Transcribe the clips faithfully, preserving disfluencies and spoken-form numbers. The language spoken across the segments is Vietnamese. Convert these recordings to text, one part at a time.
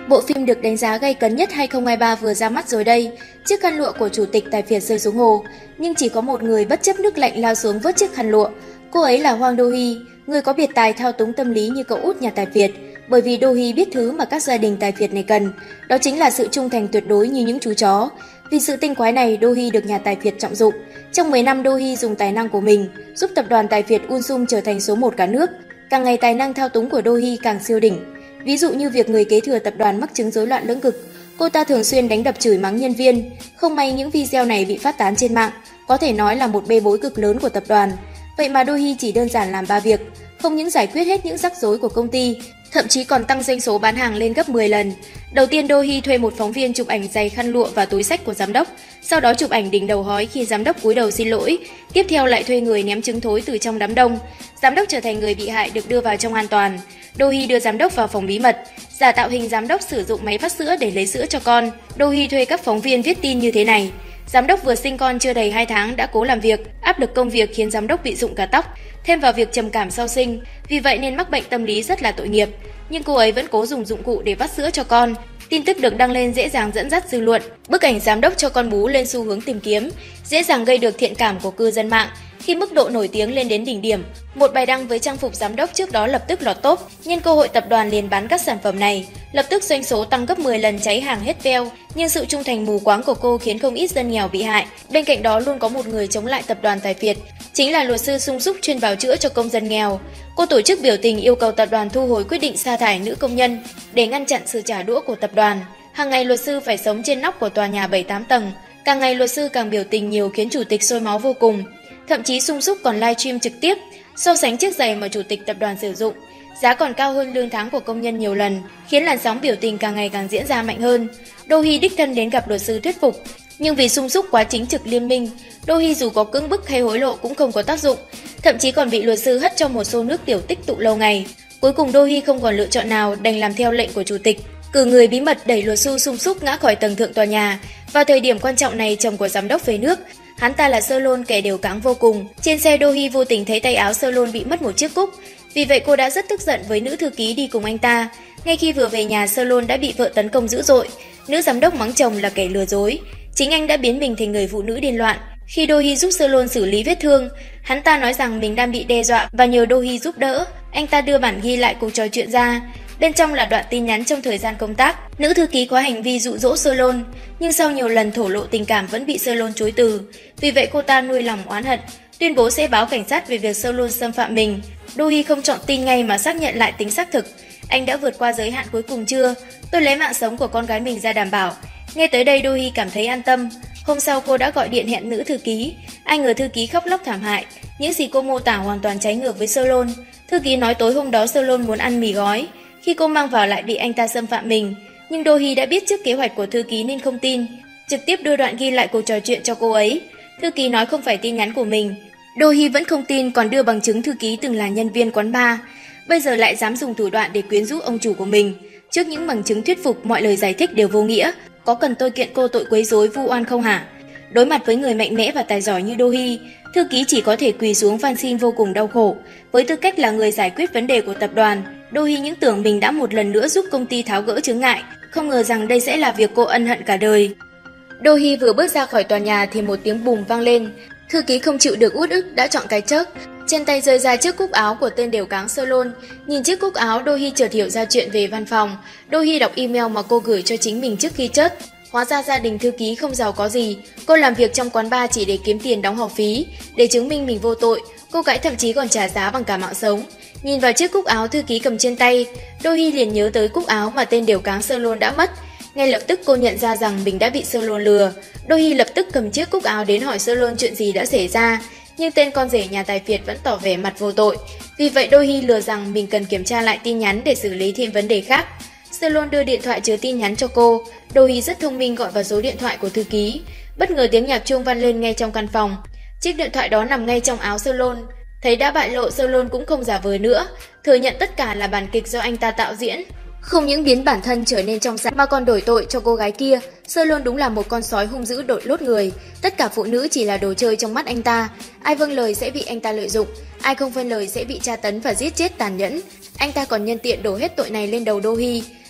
Bộ phim được đánh giá gay cấn nhất hai không hai ba vừa ra mắt rồi đây. Chiếc khăn lụa của chủ tịch Tài phiệt rơi xuống hồ, nhưng chỉ có một người bất chấp nước lạnh lao xuống vớt chiếc khăn lụa. Cô ấy là Hwang Do-hee, người có biệt tài thao túng tâm lý như cậu út nhà Tài phiệt. Bởi vì Do-hee biết thứ mà các gia đình Tài phiệt này cần, đó chính là sự trung thành tuyệt đối như những chú chó. Vì sự tinh quái này, Do-hee được nhà Tài phiệt trọng dụng. Trong mười năm, Do-hee dùng tài năng của mình giúp tập đoàn Tài phiệt Unsum trở thành số một cả nước. Càng ngày tài năng thao túng của Do-hee càng siêu đỉnh. Ví dụ như việc người kế thừa tập đoàn mắc chứng rối loạn lưỡng cực, cô ta thường xuyên đánh đập chửi mắng nhân viên. Không may những video này bị phát tán trên mạng, có thể nói là một bê bối cực lớn của tập đoàn. Vậy mà Do-hee chỉ đơn giản làm ba việc, không những giải quyết hết những rắc rối của công ty, thậm chí còn tăng doanh số bán hàng lên gấp mười lần. Đầu tiên, Do-hee thuê một phóng viên chụp ảnh giày khăn lụa và túi xách của giám đốc, sau đó chụp ảnh đỉnh đầu hói khi giám đốc cúi đầu xin lỗi. Tiếp theo lại thuê người ném trứng thối từ trong đám đông. Giám đốc trở thành người bị hại được đưa vào trong an toàn. Do-hee đưa giám đốc vào phòng bí mật, giả tạo hình giám đốc sử dụng máy vắt sữa để lấy sữa cho con. Do-hee thuê các phóng viên viết tin như thế này: giám đốc vừa sinh con chưa đầy hai tháng đã cố làm việc, áp lực công việc khiến giám đốc bị rụng cả tóc, thêm vào việc trầm cảm sau sinh, vì vậy nên mắc bệnh tâm lý rất là tội nghiệp. Nhưng cô ấy vẫn cố dùng dụng cụ để vắt sữa cho con. Tin tức được đăng lên dễ dàng dẫn dắt dư luận. Bức ảnh giám đốc cho con bú lên xu hướng tìm kiếm, dễ dàng gây được thiện cảm của cư dân mạng. Khi mức độ nổi tiếng lên đến đỉnh điểm, một bài đăng với trang phục giám đốc trước đó lập tức lọt top. Nhân cơ hội tập đoàn liền bán các sản phẩm này, lập tức doanh số tăng gấp mười lần, cháy hàng hết veo. Nhưng sự trung thành mù quáng của cô khiến không ít dân nghèo bị hại. Bên cạnh đó luôn có một người chống lại tập đoàn Tài phiệt, chính là luật sư sung súc chuyên bào chữa cho công dân nghèo. Cô tổ chức biểu tình yêu cầu tập đoàn thu hồi quyết định sa thải nữ công nhân để ngăn chặn sự trả đũa của tập đoàn. Hàng ngày luật sư phải sống trên nóc của tòa nhà bảy tám tầng. Càng ngày luật sư càng biểu tình nhiều khiến chủ tịch sôi máu vô cùng. Thậm chí sung súc còn livestream trực tiếp, so sánh chiếc giày mà chủ tịch tập đoàn sử dụng, giá còn cao hơn lương tháng của công nhân nhiều lần, khiến làn sóng biểu tình càng ngày càng diễn ra mạnh hơn. Do-hee đích thân đến gặp luật sư thuyết phục, nhưng vì sung súc quá chính trực liên minh, Do-hee dù có cưỡng bức hay hối lộ cũng không có tác dụng, thậm chí còn bị luật sư hất trong một xô nước tiểu tích tụ lâu ngày. Cuối cùng Do-hee không còn lựa chọn nào, đành làm theo lệnh của chủ tịch, cử người bí mật đẩy luật sư sung súc ngã khỏi tầng thượng tòa nhà. Vào thời điểm quan trọng này, chồng của giám đốc về nước. Hắn ta là Seo-lon, kẻ đều cáng vô cùng. Trên xe, Do-hee vô tình thấy tay áo Seo-lon bị mất một chiếc cúc, vì vậy cô đã rất tức giận với nữ thư ký đi cùng anh ta. Ngay khi vừa về nhà, Seo-lon đã bị vợ tấn công dữ dội. Nữ giám đốc mắng chồng là kẻ lừa dối, chính anh đã biến mình thành người phụ nữ điên loạn. Khi Do-hee giúp Seo-lon xử lý vết thương, hắn ta nói rằng mình đang bị đe dọa và nhờ Do-hee giúp đỡ. Anh ta đưa bản ghi lại cuộc trò chuyện ra. Bên trong là đoạn tin nhắn trong thời gian công tác. Nữ thư ký có hành vi dụ dỗ Seo-lon, nhưng sau nhiều lần thổ lộ tình cảm vẫn bị Seo-lon chối từ. Vì vậy cô ta nuôi lòng oán hận, tuyên bố sẽ báo cảnh sát về việc Seo-lon xâm phạm mình. Do-hee không chọn tin ngay mà xác nhận lại tính xác thực. Anh đã vượt qua giới hạn cuối cùng chưa? Tôi lấy mạng sống của con gái mình ra đảm bảo. Nghe tới đây, Do-hee cảm thấy an tâm. Hôm sau cô đã gọi điện hẹn nữ thư ký. Ai ngờ thư ký khóc lóc thảm hại. Những gì cô mô tả hoàn toàn trái ngược với Seo-lon. Thư ký nói tối hôm đó Seo-lon muốn ăn mì gói. Khi cô mang vào lại bị anh ta xâm phạm mình, nhưng Do-hee đã biết trước kế hoạch của thư ký nên không tin, trực tiếp đưa đoạn ghi lại cuộc trò chuyện cho cô ấy. Thư ký nói không phải tin nhắn của mình. Do-hee vẫn không tin, còn đưa bằng chứng thư ký từng là nhân viên quán bar. Bây giờ lại dám dùng thủ đoạn để quyến rũ ông chủ của mình. Trước những bằng chứng thuyết phục, mọi lời giải thích đều vô nghĩa. Có cần tôi kiện cô tội quấy rối vu oan không hả? Đối mặt với người mạnh mẽ và tài giỏi như Do-hee, thư ký chỉ có thể quỳ xuống van xin vô cùng đau khổ. Với tư cách là người giải quyết vấn đề của tập đoàn, Do-hee những tưởng mình đã một lần nữa giúp công ty tháo gỡ chướng ngại, không ngờ rằng đây sẽ là việc cô ân hận cả đời. Do-hee vừa bước ra khỏi tòa nhà thì một tiếng bùm vang lên. Thư ký không chịu được uất ức đã chọn cái chớp. Trên tay rơi ra chiếc cúc áo của tên đều cáng Seo-lon. Nhìn chiếc cúc áo, Do-hee chợt hiểu ra chuyện về văn phòng. Do-hee đọc email mà cô gửi cho chính mình trước khi chết. Hóa ra gia đình thư ký không giàu có gì. Cô làm việc trong quán bar chỉ để kiếm tiền đóng học phí. Để chứng minh mình vô tội, cô gái thậm chí còn trả giá bằng cả mạng sống. Nhìn vào chiếc cúc áo thư ký cầm trên tay, Do-hee liền nhớ tới cúc áo mà tên đều cáng Seo-lon đã mất. Ngay lập tức cô nhận ra rằng mình đã bị Seo-lon lừa. Do-hee lập tức cầm chiếc cúc áo đến hỏi Seo-lon chuyện gì đã xảy ra, nhưng tên con rể nhà Tài phiệt vẫn tỏ vẻ mặt vô tội. Vì vậy Do-hee lừa rằng mình cần kiểm tra lại tin nhắn để xử lý thêm vấn đề khác. Seo-lon đưa điện thoại chứa tin nhắn cho cô. Do-hee rất thông minh gọi vào số điện thoại của thư ký. Bất ngờ tiếng nhạc chuông vang lên ngay trong căn phòng. Chiếc điện thoại đó nằm ngay trong áo Seo-lon. Thấy đã bại lộ, Seo-lon cũng không giả vờ nữa, thừa nhận tất cả là bản kịch do anh ta tạo diễn. Không những biến bản thân trở nên trong sạch mà còn đổi tội cho cô gái kia. Seo-lon đúng là một con sói hung dữ đội lốt người. Tất cả phụ nữ chỉ là đồ chơi trong mắt anh ta. Ai vâng lời sẽ bị anh ta lợi dụng, ai không vâng lời sẽ bị tra tấn và giết chết tàn nhẫn. Anh ta còn nhân tiện đổ hết tội này lên đầu Do-hee.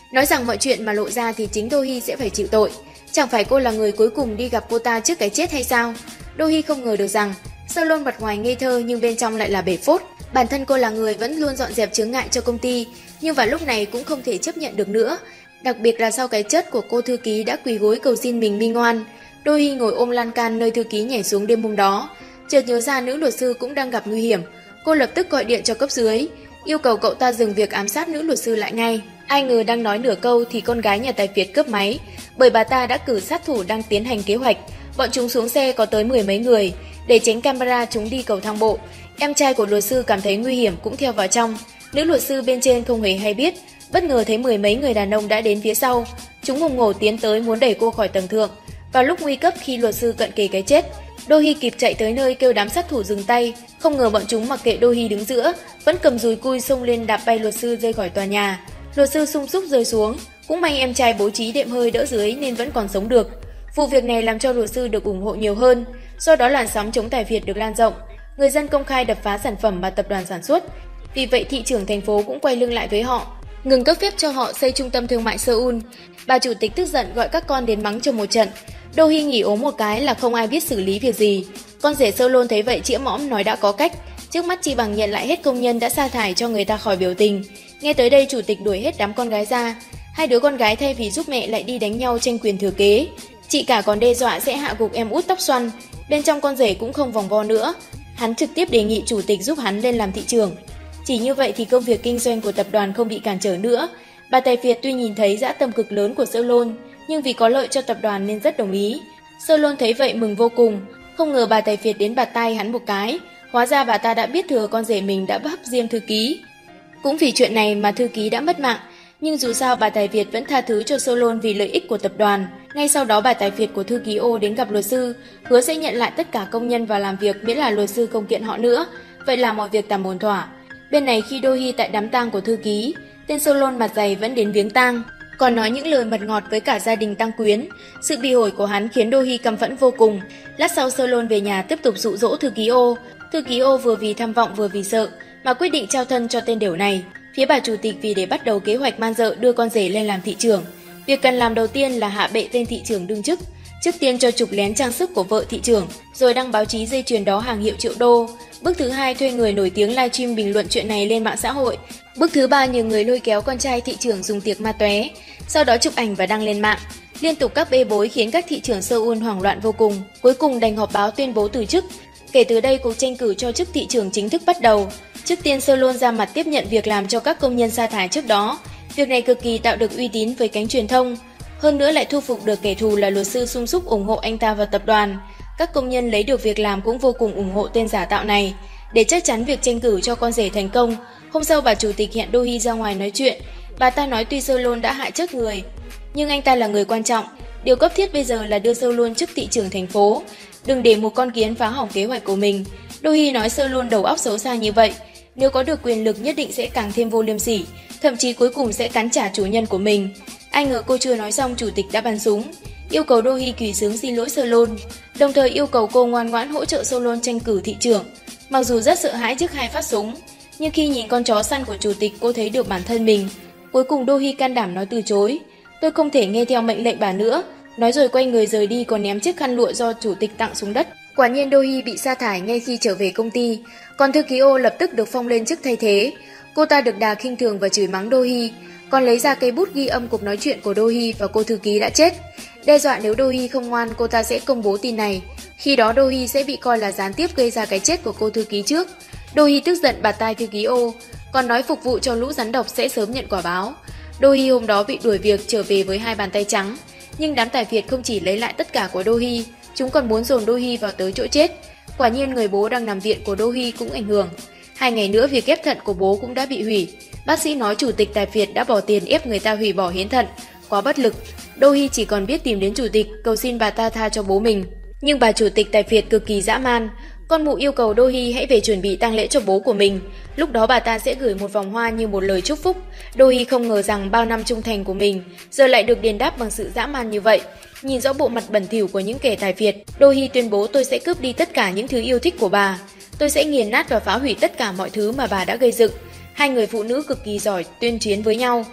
nói rằng mọi chuyện mà lộ ra thì chính Do-hee sẽ phải chịu tội. Chẳng phải cô là người cuối cùng đi gặp cô ta trước cái chết hay sao? Do-hee không ngờ được rằng Seo-lon mặt ngoài ngây thơ nhưng bên trong lại là bể phốt. Bản thân cô là người vẫn luôn dọn dẹp chướng ngại cho công ty, nhưng vào lúc này cũng không thể chấp nhận được nữa. Đặc biệt là sau cái chết của cô thư ký đã quỳ gối cầu xin mình minh oan. Do-hee ngồi ôm lan can nơi thư ký nhảy xuống đêm hôm đó. Chợt nhớ ra nữ luật sư cũng đang gặp nguy hiểm. Cô lập tức gọi điện cho cấp dưới, yêu cầu cậu ta dừng việc ám sát nữ luật sư lại ngay. Ai ngờ đang nói nửa câu thì con gái nhà tài phiệt cướp máy, bởi bà ta đã cử sát thủ đang tiến hành kế hoạch. Bọn chúng xuống xe có tới mười mấy người, để tránh camera chúng đi cầu thang bộ. Em trai của luật sư cảm thấy nguy hiểm cũng theo vào trong. Nữ luật sư bên trên không hề hay biết, bất ngờ thấy mười mấy người đàn ông đã đến phía sau. Chúng hùng hổ tiến tới muốn đẩy cô khỏi tầng thượng. Vào lúc nguy cấp khi luật sư cận kề cái chết, Do-hee kịp chạy tới nơi kêu đám sát thủ dừng tay. Không ngờ bọn chúng mặc kệ Do-hee đứng giữa, vẫn cầm dùi cui xông lên đạp bay luật sư rơi khỏi tòa nhà. Luật sư sung súc rơi xuống, cũng may em trai bố trí đệm hơi đỡ dưới nên vẫn còn sống được. Vụ việc này làm cho luật sư được ủng hộ nhiều hơn, do đó làn sóng chống tài phiệt được lan rộng. Người dân công khai đập phá sản phẩm mà tập đoàn sản xuất, vì vậy thị trưởng thành phố cũng quay lưng lại với họ, ngừng cấp phép cho họ xây trung tâm thương mại Seoul. Bà chủ tịch tức giận gọi các con đến mắng cho một trận. Do-hee nghỉ ốm một cái là không ai biết xử lý việc gì. Con rể Seo-lon thấy vậy chĩa mõm nói đã có cách, trước mắt chi bằng nhận lại hết công nhân đã sa thải cho người ta khỏi biểu tình. Nghe tới đây chủ tịch đuổi hết đám con gái ra. Hai đứa con gái thay vì giúp mẹ lại đi đánh nhau tranh quyền thừa kế. Chị cả còn đe dọa sẽ hạ gục em út tóc xoăn. Bên trong con rể cũng không vòng vo nữa, hắn trực tiếp đề nghị chủ tịch giúp hắn lên làm thị trưởng. Chỉ như vậy thì công việc kinh doanh của tập đoàn không bị cản trở nữa. Bà tài phiệt tuy nhìn thấy dã tâm cực lớn của Seo-lon, nhưng vì có lợi cho tập đoàn nên rất đồng ý. Seo-lon thấy vậy mừng vô cùng, không ngờ bà tài phiệt đến bạt tay hắn một cái. Hóa ra bà ta đã biết thừa con rể mình đã bắp diêm thư ký. Cũng vì chuyện này mà thư ký đã mất mạng, nhưng dù sao bà tài phiệt vẫn tha thứ cho Seo-lon vì lợi ích của tập đoàn. Ngay sau đó bà tài phiệt của thư ký ô đến gặp luật sư, hứa sẽ nhận lại tất cả công nhân vào làm việc miễn là luật sư không kiện họ nữa. Vậy là mọi việc tạm ổn thỏa. Bên này khi Do-hee tại đám tang của thư ký, tên Seo-lon mặt dày vẫn đến viếng tang, còn nói những lời mật ngọt với cả gia đình tăng quyến. Sự bị ổi của hắn khiến Do-hee căm phẫn vô cùng. Lát sau Seo-lon về nhà tiếp tục dụ dỗ thư ký ô. Thư ký ô vừa vì tham vọng vừa vì sợ mà quyết định trao thân cho tên đểu này. Phía bà chủ tịch vì để bắt đầu kế hoạch man dợ đưa con rể lên làm thị trưởng, việc cần làm đầu tiên là hạ bệ tên thị trưởng đương chức. Trước tiên cho chụp lén trang sức của vợ thị trưởng, rồi đăng báo chí dây chuyền đó hàng hiệu triệu đô. Bước thứ hai thuê người nổi tiếng livestream bình luận chuyện này lên mạng xã hội. Bước thứ ba nhờ người lôi kéo con trai thị trưởng dùng tiệc ma tóe, sau đó chụp ảnh và đăng lên mạng. Liên tục các bê bối khiến các thị trưởng Seoul hoảng loạn vô cùng, cuối cùng đành họp báo tuyên bố từ chức. Kể từ đây cuộc tranh cử cho chức thị trưởng chính thức bắt đầu. Trước tiên Seo-lon ra mặt tiếp nhận việc làm cho các công nhân sa thải trước đó. Việc này cực kỳ tạo được uy tín với cánh truyền thông. Hơn nữa lại thu phục được kẻ thù là luật sư sung súc ủng hộ anh ta vào tập đoàn. Các công nhân lấy được việc làm cũng vô cùng ủng hộ tên giả tạo này. Để chắc chắn việc tranh cử cho con rể thành công, hôm sau bà chủ tịch hẹn Do-hee ra ngoài nói chuyện. Bà ta nói tuy Seo-lon đã hại chết người, nhưng anh ta là người quan trọng. Điều cấp thiết bây giờ là đưa Seo-lon chức thị trưởng thành phố, đừng để một con kiến phá hỏng kế hoạch của mình. Do-hee nói Seo-lon đầu óc xấu xa như vậy, nếu có được quyền lực nhất định sẽ càng thêm vô liêm sỉ, thậm chí cuối cùng sẽ cắn trả chủ nhân của mình. Ai ngờ cô chưa nói xong chủ tịch đã bắn súng, yêu cầu Do-hee quỳ xuống xin lỗi Seo-lon, đồng thời yêu cầu cô ngoan ngoãn hỗ trợ Seo-lon tranh cử thị trưởng. Mặc dù rất sợ hãi trước hai phát súng, nhưng khi nhìn con chó săn của chủ tịch cô thấy được bản thân mình. Cuối cùng Do-hee can đảm nói từ chối. Tôi không thể nghe theo mệnh lệnh bà nữa, nói rồi quay người rời đi còn ném chiếc khăn lụa do chủ tịch tặng xuống đất. Quả nhiên Do-hee bị sa thải ngay khi trở về công ty, còn thư ký ô lập tức được phong lên chức thay thế. Cô ta được đà khinh thường và chửi mắng Do-hee, còn lấy ra cây bút ghi âm cuộc nói chuyện của Do-hee và cô thư ký đã chết. Đe dọa nếu Do-hee không ngoan cô ta sẽ công bố tin này, khi đó Do-hee sẽ bị coi là gián tiếp gây ra cái chết của cô thư ký trước. Do-hee tức giận bạt tai thư ký ô, còn nói phục vụ cho lũ rắn độc sẽ sớm nhận quả báo. Do-hee hôm đó bị đuổi việc trở về với hai bàn tay trắng, nhưng đám tài phiệt không chỉ lấy lại tất cả của Do-hee, chúng còn muốn dồn Do-hee vào tới chỗ chết. Quả nhiên người bố đang nằm viện của Do-hee cũng ảnh hưởng. Hai ngày nữa việc ghép thận của bố cũng đã bị hủy. Bác sĩ nói chủ tịch tài phiệt đã bỏ tiền ép người ta hủy bỏ hiến thận, quá bất lực. Do-hee chỉ còn biết tìm đến chủ tịch cầu xin bà ta tha cho bố mình. Nhưng bà chủ tịch tài phiệt cực kỳ dã man. Con mụ yêu cầu Do-hee hãy về chuẩn bị tang lễ cho bố của mình. Lúc đó bà ta sẽ gửi một vòng hoa như một lời chúc phúc. Do-hee không ngờ rằng bao năm trung thành của mình giờ lại được đền đáp bằng sự dã man như vậy. Nhìn rõ bộ mặt bẩn thỉu của những kẻ tài phiệt, Do-hee tuyên bố tôi sẽ cướp đi tất cả những thứ yêu thích của bà. Tôi sẽ nghiền nát và phá hủy tất cả mọi thứ mà bà đã gây dựng. Hai người phụ nữ cực kỳ giỏi tuyên chiến với nhau.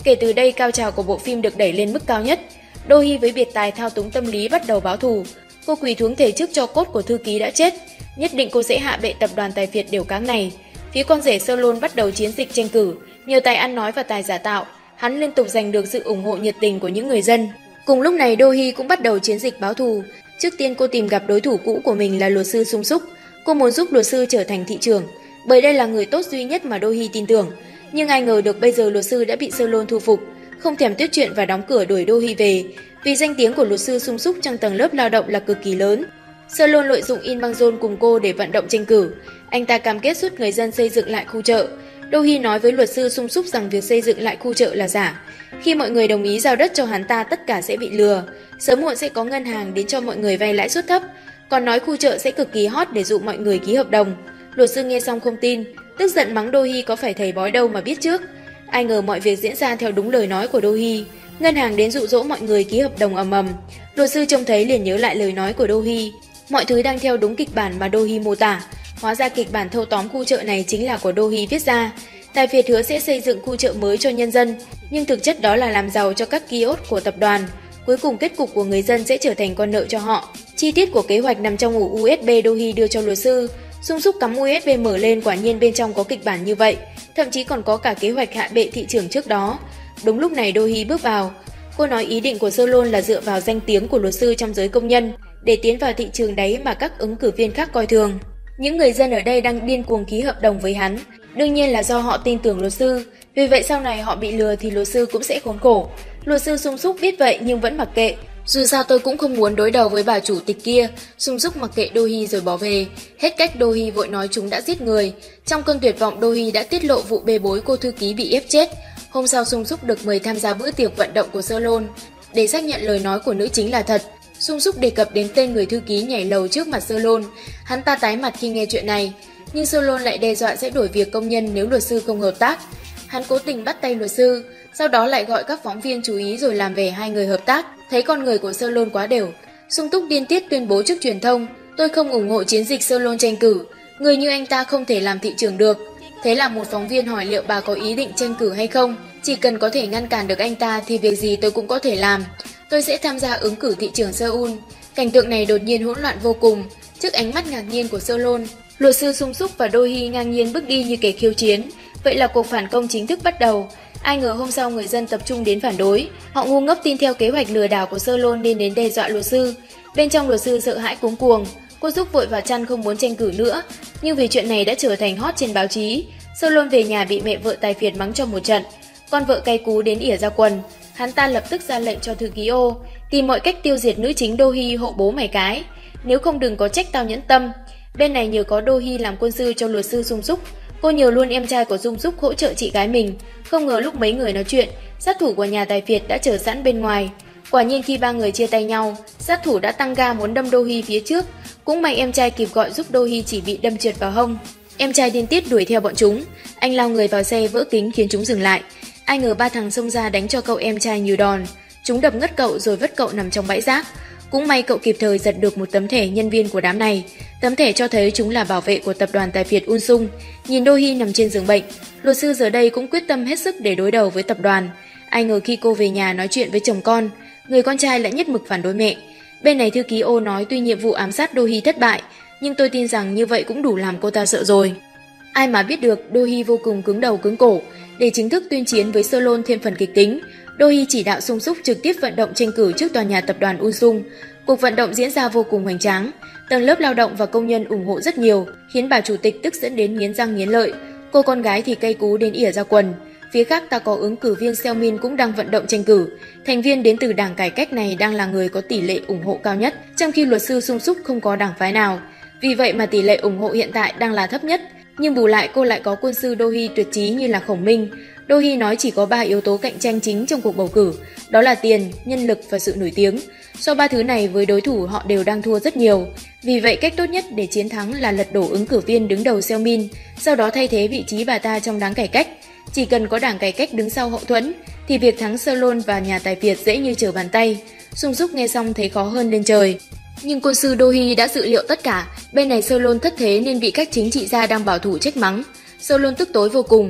Kể từ đây, cao trào của bộ phim được đẩy lên mức cao nhất. Do Hee với biệt tài thao túng tâm lý bắt đầu báo thù. Cô quỳ xuống thề trước tro cốt của thư ký đã chết. Nhất định cô sẽ hạ bệ tập đoàn tài phiệt đều cáng này. Phía con rể Solon bắt đầu chiến dịch tranh cử. Nhờ tài ăn nói và tài giả tạo, hắn liên tục giành được sự ủng hộ nhiệt tình của những người dân. Cùng lúc này, Do Hee cũng bắt đầu chiến dịch báo thù. Trước tiên cô tìm gặp đối thủ cũ của mình là luật sư Sung Suk. Cô muốn giúp luật sư trở thành thị trưởng, bởi đây là người tốt duy nhất mà Do Hee tin tưởng. Nhưng ai ngờ được bây giờ luật sư đã bị Solon thu phục, không thèm tuyết chuyện và đóng cửa đuổi Do Hee về. Vì danh tiếng của luật sư Sung Suk trong tầng lớp lao động là cực kỳ lớn. Solon lợi dụng In Bang John cùng cô để vận động tranh cử. Anh ta cam kết giúp người dân xây dựng lại khu chợ. Do Hee nói với luật sư Sung Suk rằng việc xây dựng lại khu chợ là giả. Khi mọi người đồng ý giao đất cho hắn ta, tất cả sẽ bị lừa. Sớm muộn sẽ có ngân hàng đến cho mọi người vay lãi suất thấp. Còn nói khu chợ sẽ cực kỳ hot để dụ mọi người ký hợp đồng. Luật sư nghe xong không tin, tức giận mắng Do Hee có phải thầy bói đâu mà biết trước. Ai ngờ mọi việc diễn ra theo đúng lời nói của Do Hee. Ngân hàng đến dụ dỗ mọi người ký hợp đồng ầm ầm. Luật sư trông thấy liền nhớ lại lời nói của Do Hee. Mọi thứ đang theo đúng kịch bản mà Do Hee mô tả. Hóa ra kịch bản thâu tóm khu chợ này chính là của Do Hee viết ra. Tài phiệt hứa sẽ xây dựng khu chợ mới cho nhân dân, nhưng thực chất đó là làm giàu cho các kiosk của tập đoàn. Cuối cùng kết cục của người dân sẽ trở thành con nợ cho họ. Chi tiết của kế hoạch nằm trong ổ u ét bê Do Hee đưa cho luật sư. Sung Suk cắm u ét bê mở lên, quả nhiên bên trong có kịch bản như vậy. Thậm chí còn có cả kế hoạch hạ bệ thị trường trước đó. Đúng lúc này Do Hee bước vào. Cô nói ý định của Solon là dựa vào danh tiếng của luật sư trong giới công nhân để tiến vào thị trường đáy mà các ứng cử viên khác coi thường. Những người dân ở đây đang điên cuồng ký hợp đồng với hắn. Đương nhiên là do họ tin tưởng luật sư. Vì vậy sau này họ bị lừa thì luật sư cũng sẽ khốn khổ. Luật sư Sung Suk biết vậy nhưng vẫn mặc kệ. Dù sao tôi cũng không muốn đối đầu với bà chủ tịch kia. Sung Suk mặc kệ Do Hee rồi bỏ về. Hết cách, Do Hee vội nói chúng đã giết người. Trong cơn tuyệt vọng, Do Hee đã tiết lộ vụ bê bối cô thư ký bị ép chết. Hôm sau, Sung Suk được mời tham gia bữa tiệc vận động của Solon. Để xác nhận lời nói của nữ chính là thật, Sung Suk đề cập đến tên người thư ký nhảy lầu trước mặt Solon. Hắn ta tái mặt khi nghe chuyện này, nhưng Solon lại đe dọa sẽ đổi việc công nhân nếu luật sư không hợp tác. Hắn cố tình bắt tay luật sư, sau đó lại gọi các phóng viên chú ý rồi làm về hai người hợp tác. Thấy con người của Solon quá đều, Sung Suk điên tiết tuyên bố trước truyền thông: tôi không ủng hộ chiến dịch Solon tranh cử, người như anh ta không thể làm thị trưởng được. Thế là một phóng viên hỏi liệu bà có ý định tranh cử hay không. Chỉ cần có thể ngăn cản được anh ta thì việc gì tôi cũng có thể làm. Tôi sẽ tham gia ứng cử thị trưởng Seoul. Cảnh tượng này đột nhiên hỗn loạn vô cùng. Trước ánh mắt ngạc nhiên của Solon, luật sư Sung Suk và Do Hee ngang nhiên bước đi như kẻ khiêu chiến. Vậy là cuộc phản công chính thức bắt đầu. Ai ngờ hôm sau người dân tập trung đến phản đối. Họ ngu ngốc tin theo kế hoạch lừa đảo của Solon nên đến đe dọa luật sư. Bên trong, luật sư sợ hãi cuống cuồng. Cô giúp vội vào chăn không muốn tranh cử nữa. Nhưng vì chuyện này đã trở thành hot trên báo chí, Solon về nhà bị mẹ vợ tài phiệt mắng cho một trận. Con vợ cay cú đến ỉa ra quần. Hắn ta lập tức ra lệnh cho thư ký ô tìm mọi cách tiêu diệt nữ chính Do Hee hộ bố mày cái. Nếu không đừng có trách tao nhẫn tâm. Bên này nhờ có Do Hee làm quân sư cho luật sư Sung Suk, cô nhờ luôn em trai của Sung Suk hỗ trợ chị gái mình. Không ngờ lúc mấy người nói chuyện, sát thủ của nhà tài phiệt đã chờ sẵn bên ngoài. Quả nhiên khi ba người chia tay nhau, sát thủ đã tăng ga muốn đâm Do Hee phía trước. Cũng may em trai kịp gọi giúp Do Hee chỉ bị đâm trượt vào hông. Em trai điên tiết đuổi theo bọn chúng. Anh lao người vào xe vỡ kính khiến chúng dừng lại. Ai ngờ ba thằng xông ra đánh cho cậu em trai nhiều đòn. Chúng đập ngất cậu rồi vứt cậu nằm trong bãi rác. Cũng may cậu kịp thời giật được một tấm thẻ nhân viên của đám này. Tấm thẻ cho thấy chúng là bảo vệ của tập đoàn tài phiệt Unsung. Nhìn Do Hee nằm trên giường bệnh, luật sư giờ đây cũng quyết tâm hết sức để đối đầu với tập đoàn. Ai ngờ khi cô về nhà nói chuyện với chồng con, người con trai lại nhất mực phản đối mẹ. Bên này thư ký ô nói tuy nhiệm vụ ám sát Do Hee thất bại, nhưng tôi tin rằng như vậy cũng đủ làm cô ta sợ rồi. Ai mà biết được Do Hee vô cùng cứng đầu cứng cổ. Để chính thức tuyên chiến với Solon thêm phần kịch tính, Do Hee chỉ đạo Sung Suk trực tiếp vận động tranh cử trước tòa nhà tập đoàn Unsung. Cuộc vận động diễn ra vô cùng hoành tráng. Tầng lớp lao động và công nhân ủng hộ rất nhiều, khiến bà chủ tịch tức dẫn đến nghiến răng nghiến lợi. Cô con gái thì cay cú đến ỉa ra quần. Phía khác ta có ứng cử viên Seo Min cũng đang vận động tranh cử. Thành viên đến từ đảng cải cách này đang là người có tỷ lệ ủng hộ cao nhất, trong khi luật sư Sung Suk không có đảng phái nào. Vì vậy mà tỷ lệ ủng hộ hiện tại đang là thấp nhất. Nhưng bù lại cô lại có quân sư Do Hee tuyệt chí như là Khổng Minh. Do Hee nói chỉ có ba yếu tố cạnh tranh chính trong cuộc bầu cử, đó là tiền, nhân lực và sự nổi tiếng. Sau ba thứ này với đối thủ họ đều đang thua rất nhiều. Vì vậy cách tốt nhất để chiến thắng là lật đổ ứng cử viên đứng đầu Seo Min, sau đó thay thế vị trí bà ta trong đảng cải cách. Chỉ cần có đảng cải cách đứng sau hậu thuẫn thì việc thắng Solon và nhà tài phiệt dễ như trở bàn tay. Sung Suk nghe xong thấy khó hơn lên trời. Nhưng quân sư Do Hee đã dự liệu tất cả. Bên này Solon thất thế nên bị các chính trị gia đang bảo thủ trách mắng. Solon tức tối vô cùng.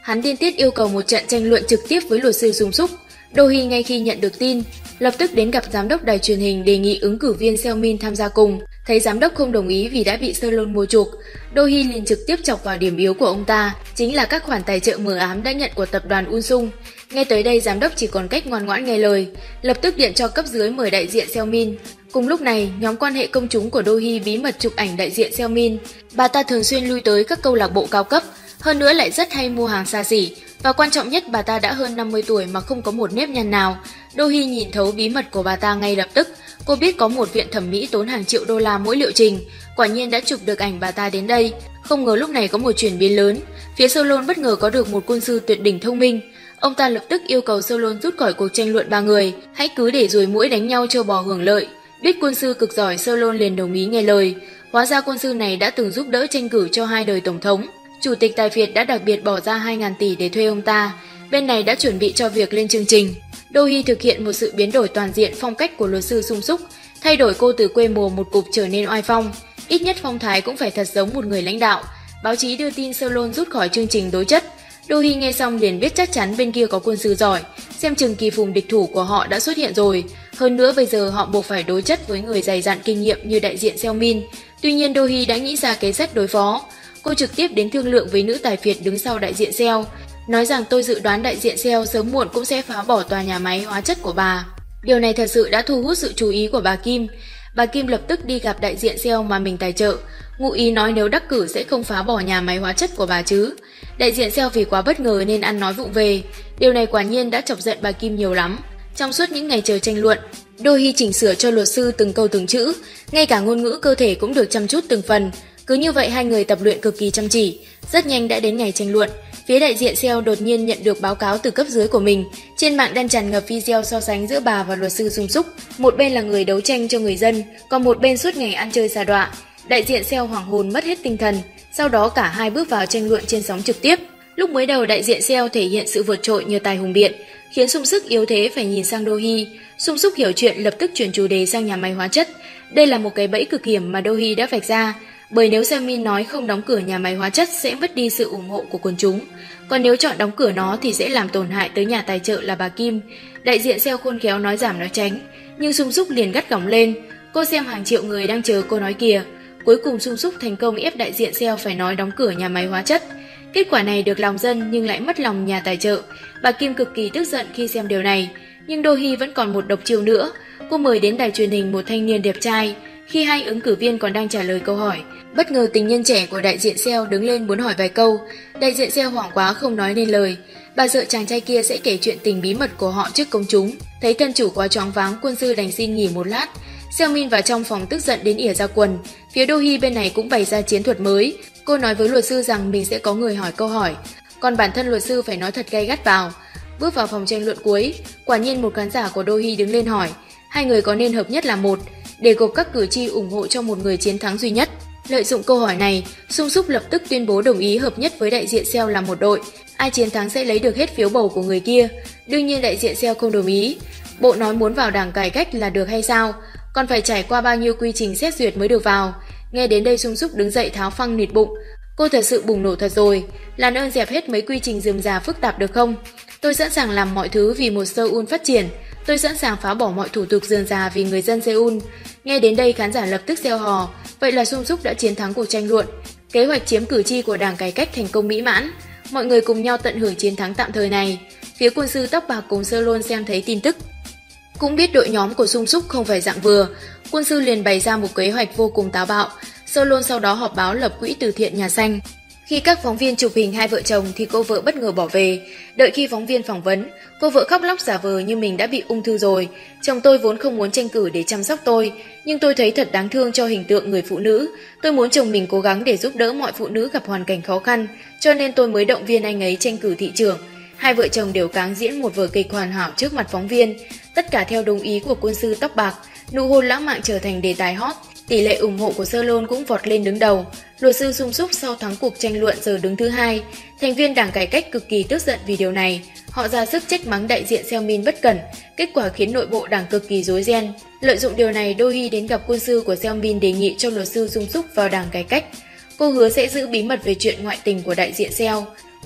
Hắn điên tiết yêu cầu một trận tranh luận trực tiếp với luật sư Sung Súc. Do Hee ngay khi nhận được tin, lập tức đến gặp giám đốc đài truyền hình đề nghị ứng cử viên Seo Min tham gia cùng. Thấy giám đốc không đồng ý vì đã bị Salon mua chuộc, Do Hee liền trực tiếp chọc vào điểm yếu của ông ta, chính là các khoản tài trợ mờ ám đã nhận của tập đoàn Unsung. Nghe tới đây, giám đốc chỉ còn cách ngoan ngoãn nghe lời, lập tức điện cho cấp dưới mời đại diện Seo Min. Cùng lúc này, nhóm quan hệ công chúng của Do Hee bí mật chụp ảnh đại diện Seo Min. Bà ta thường xuyên lui tới các câu lạc bộ cao cấp, hơn nữa lại rất hay mua hàng xa xỉ, và quan trọng nhất bà ta đã hơn năm mươi tuổi mà không có một nếp nhăn nào. Do Hee nhìn thấu bí mật của bà ta ngay lập tức. Cô biết có một viện thẩm mỹ tốn hàng triệu đô la mỗi liệu trình, quả nhiên đã chụp được ảnh bà ta đến đây. Không ngờ lúc này có một chuyển biến lớn, phía Salon bất ngờ có được một quân sư tuyệt đỉnh thông minh. Ông ta lập tức yêu cầu Salon rút khỏi cuộc tranh luận ba người, hãy cứ để ruồi muỗi đánh nhau trâu bò hưởng lợi. Biết quân sư cực giỏi, Salon liền đồng ý nghe lời. Hóa ra quân sư này đã từng giúp đỡ tranh cử cho hai đời tổng thống. Chủ tịch Tài Phiệt đã đặc biệt bỏ ra hai nghìn tỷ để thuê ông ta. Bên này đã chuẩn bị cho việc lên chương trình. Do Hee thực hiện một sự biến đổi toàn diện phong cách của luật sư Sung Súc, thay đổi cô từ quê mùa một cục trở nên oai phong. Ít nhất phong thái cũng phải thật giống một người lãnh đạo. Báo chí đưa tin Salon rút khỏi chương trình đối chất. Do Hee nghe xong liền biết chắc chắn bên kia có quân sư giỏi, xem chừng kỳ phùng địch thủ của họ đã xuất hiện rồi. Hơn nữa bây giờ họ buộc phải đối chất với người dày dặn kinh nghiệm như đại diện Seo Min. Tuy nhiên Do Hee đã nghĩ ra kế sách đối phó. Cô trực tiếp đến thương lượng với nữ tài phiệt đứng sau đại diện Seo, nói rằng tôi dự đoán đại diện Seo sớm muộn cũng sẽ phá bỏ tòa nhà máy hóa chất của bà. Điều này thật sự đã thu hút sự chú ý của bà Kim. Bà Kim lập tức đi gặp đại diện Seo mà mình tài trợ, ngụ ý nói nếu đắc cử sẽ không phá bỏ nhà máy hóa chất của bà chứ. Đại diện Seo vì quá bất ngờ nên ăn nói vụng về. Điều này quả nhiên đã chọc giận bà Kim nhiều lắm. Trong suốt những ngày chờ tranh luận, Do Hee chỉnh sửa cho luật sư từng câu từng chữ, ngay cả ngôn ngữ cơ thể cũng được chăm chút từng phần. Cứ như vậy hai người tập luyện cực kỳ chăm chỉ. Rất nhanh đã đến ngày tranh luận. Phía đại diện Seo đột nhiên nhận được báo cáo từ cấp dưới của mình. Trên mạng đang tràn ngập video so sánh giữa bà và luật sư Sung Súc. Một bên là người đấu tranh cho người dân, còn một bên suốt ngày ăn chơi sa đọa. Đại diện Seo hoảng hồn mất hết tinh thần. Sau đó cả hai bước vào tranh luận trên sóng trực tiếp. Lúc mới đầu đại diện Seo thể hiện sự vượt trội như tài hùng biện, khiến Sung Súc yếu thế phải nhìn sang Do Hee. Sung Súc hiểu chuyện lập tức chuyển chủ đề sang nhà máy hóa chất. Đây là một cái bẫy cực hiểm mà Do Hee đã vạch ra. Bởi nếu Seo Min nói không đóng cửa nhà máy hóa chất sẽ mất đi sự ủng hộ của quần chúng, còn nếu chọn đóng cửa nó thì sẽ làm tổn hại tới nhà tài trợ là bà Kim. Đại diện Seo khôn khéo nói giảm nói tránh, nhưng Sung Súc liền gắt gỏng lên. Cô xem hàng triệu người đang chờ cô nói kìa. Cuối cùng Sung Súc thành công ép đại diện Seo phải nói đóng cửa nhà máy hóa chất. Kết quả này được lòng dân nhưng lại mất lòng nhà tài trợ. Bà Kim cực kỳ tức giận khi xem điều này, nhưng Do Hee vẫn còn một độc chiêu nữa. Cô mời đến đài truyền hình một thanh niên đẹp trai. Khi hai ứng cử viên còn đang trả lời câu hỏi, bất ngờ tình nhân trẻ của đại diện Seo đứng lên muốn hỏi vài câu. Đại diện Seo hoảng quá không nói nên lời. Bà sợ chàng trai kia sẽ kể chuyện tình bí mật của họ trước công chúng. Thấy thân chủ quá choáng váng, quân sư đành xin nghỉ một lát. Seo Min vào trong phòng tức giận đến ỉa ra quần. Phía Do Hee bên này cũng bày ra chiến thuật mới. Cô nói với luật sư rằng mình sẽ có người hỏi câu hỏi, còn bản thân luật sư phải nói thật gay gắt vào. Bước vào phòng tranh luận cuối, quả nhiên một khán giả của Do Hee đứng lên hỏi hai người có nên hợp nhất là một, để gộp các cử tri ủng hộ cho một người chiến thắng duy nhất. Lợi dụng câu hỏi này, Sung Súc lập tức tuyên bố đồng ý hợp nhất với đại diện Seo là một đội. Ai chiến thắng sẽ lấy được hết phiếu bầu của người kia. Đương nhiên đại diện Seo không đồng ý. Bộ nói muốn vào đảng cải cách là được hay sao? Còn phải trải qua bao nhiêu quy trình xét duyệt mới được vào. Nghe đến đây Sung Súc đứng dậy tháo phăng nịt bụng. Cô thật sự bùng nổ thật rồi. Làm ơn dẹp hết mấy quy trình rườm rà phức tạp được không? Tôi sẵn sàng làm mọi thứ vì một Seoul phát triển. Tôi sẵn sàng phá bỏ mọi thủ tục rườm rà vì người dân Seoul. Nghe đến đây khán giả lập tức reo hò. Vậy là Sung Súc đã chiến thắng cuộc tranh luận. Kế hoạch chiếm cử tri của đảng cải cách thành công mỹ mãn. Mọi người cùng nhau tận hưởng chiến thắng tạm thời này. Phía quân sư tóc bạc cùng Salon xem thấy tin tức, cũng biết đội nhóm của Sung Súc không phải dạng vừa. Quân sư liền bày ra một kế hoạch vô cùng táo bạo. Salon sau đó họp báo lập quỹ từ thiện nhà xanh. Khi các phóng viên chụp hình hai vợ chồng thì cô vợ bất ngờ bỏ về. Đợi khi phóng viên phỏng vấn, cô vợ khóc lóc giả vờ như mình đã bị ung thư rồi. Chồng tôi vốn không muốn tranh cử để chăm sóc tôi, nhưng tôi thấy thật đáng thương cho hình tượng người phụ nữ. Tôi muốn chồng mình cố gắng để giúp đỡ mọi phụ nữ gặp hoàn cảnh khó khăn, cho nên tôi mới động viên anh ấy tranh cử thị trưởng. Hai vợ chồng đều cáng diễn một vở kịch hoàn hảo trước mặt phóng viên. Tất cả theo đồng ý của quân sư tóc bạc. Nụ hôn lãng mạn trở thành đề tài hot. Tỷ lệ ủng hộ của Salon cũng vọt lên đứng đầu. Luật sư Sung Súc sau thắng cuộc tranh luận giờ đứng thứ hai. Thành viên đảng cải cách cực kỳ tức giận vì điều này. Họ ra sức trách mắng đại diện Seo Min bất cẩn. Kết quả khiến nội bộ đảng cực kỳ rối ren. Lợi dụng điều này, Do Hee đến gặp quân sư của Seo Min đề nghị cho luật sư Sung Súc vào đảng cải cách. Cô hứa sẽ giữ bí mật về chuyện ngoại tình của đại diện Seo.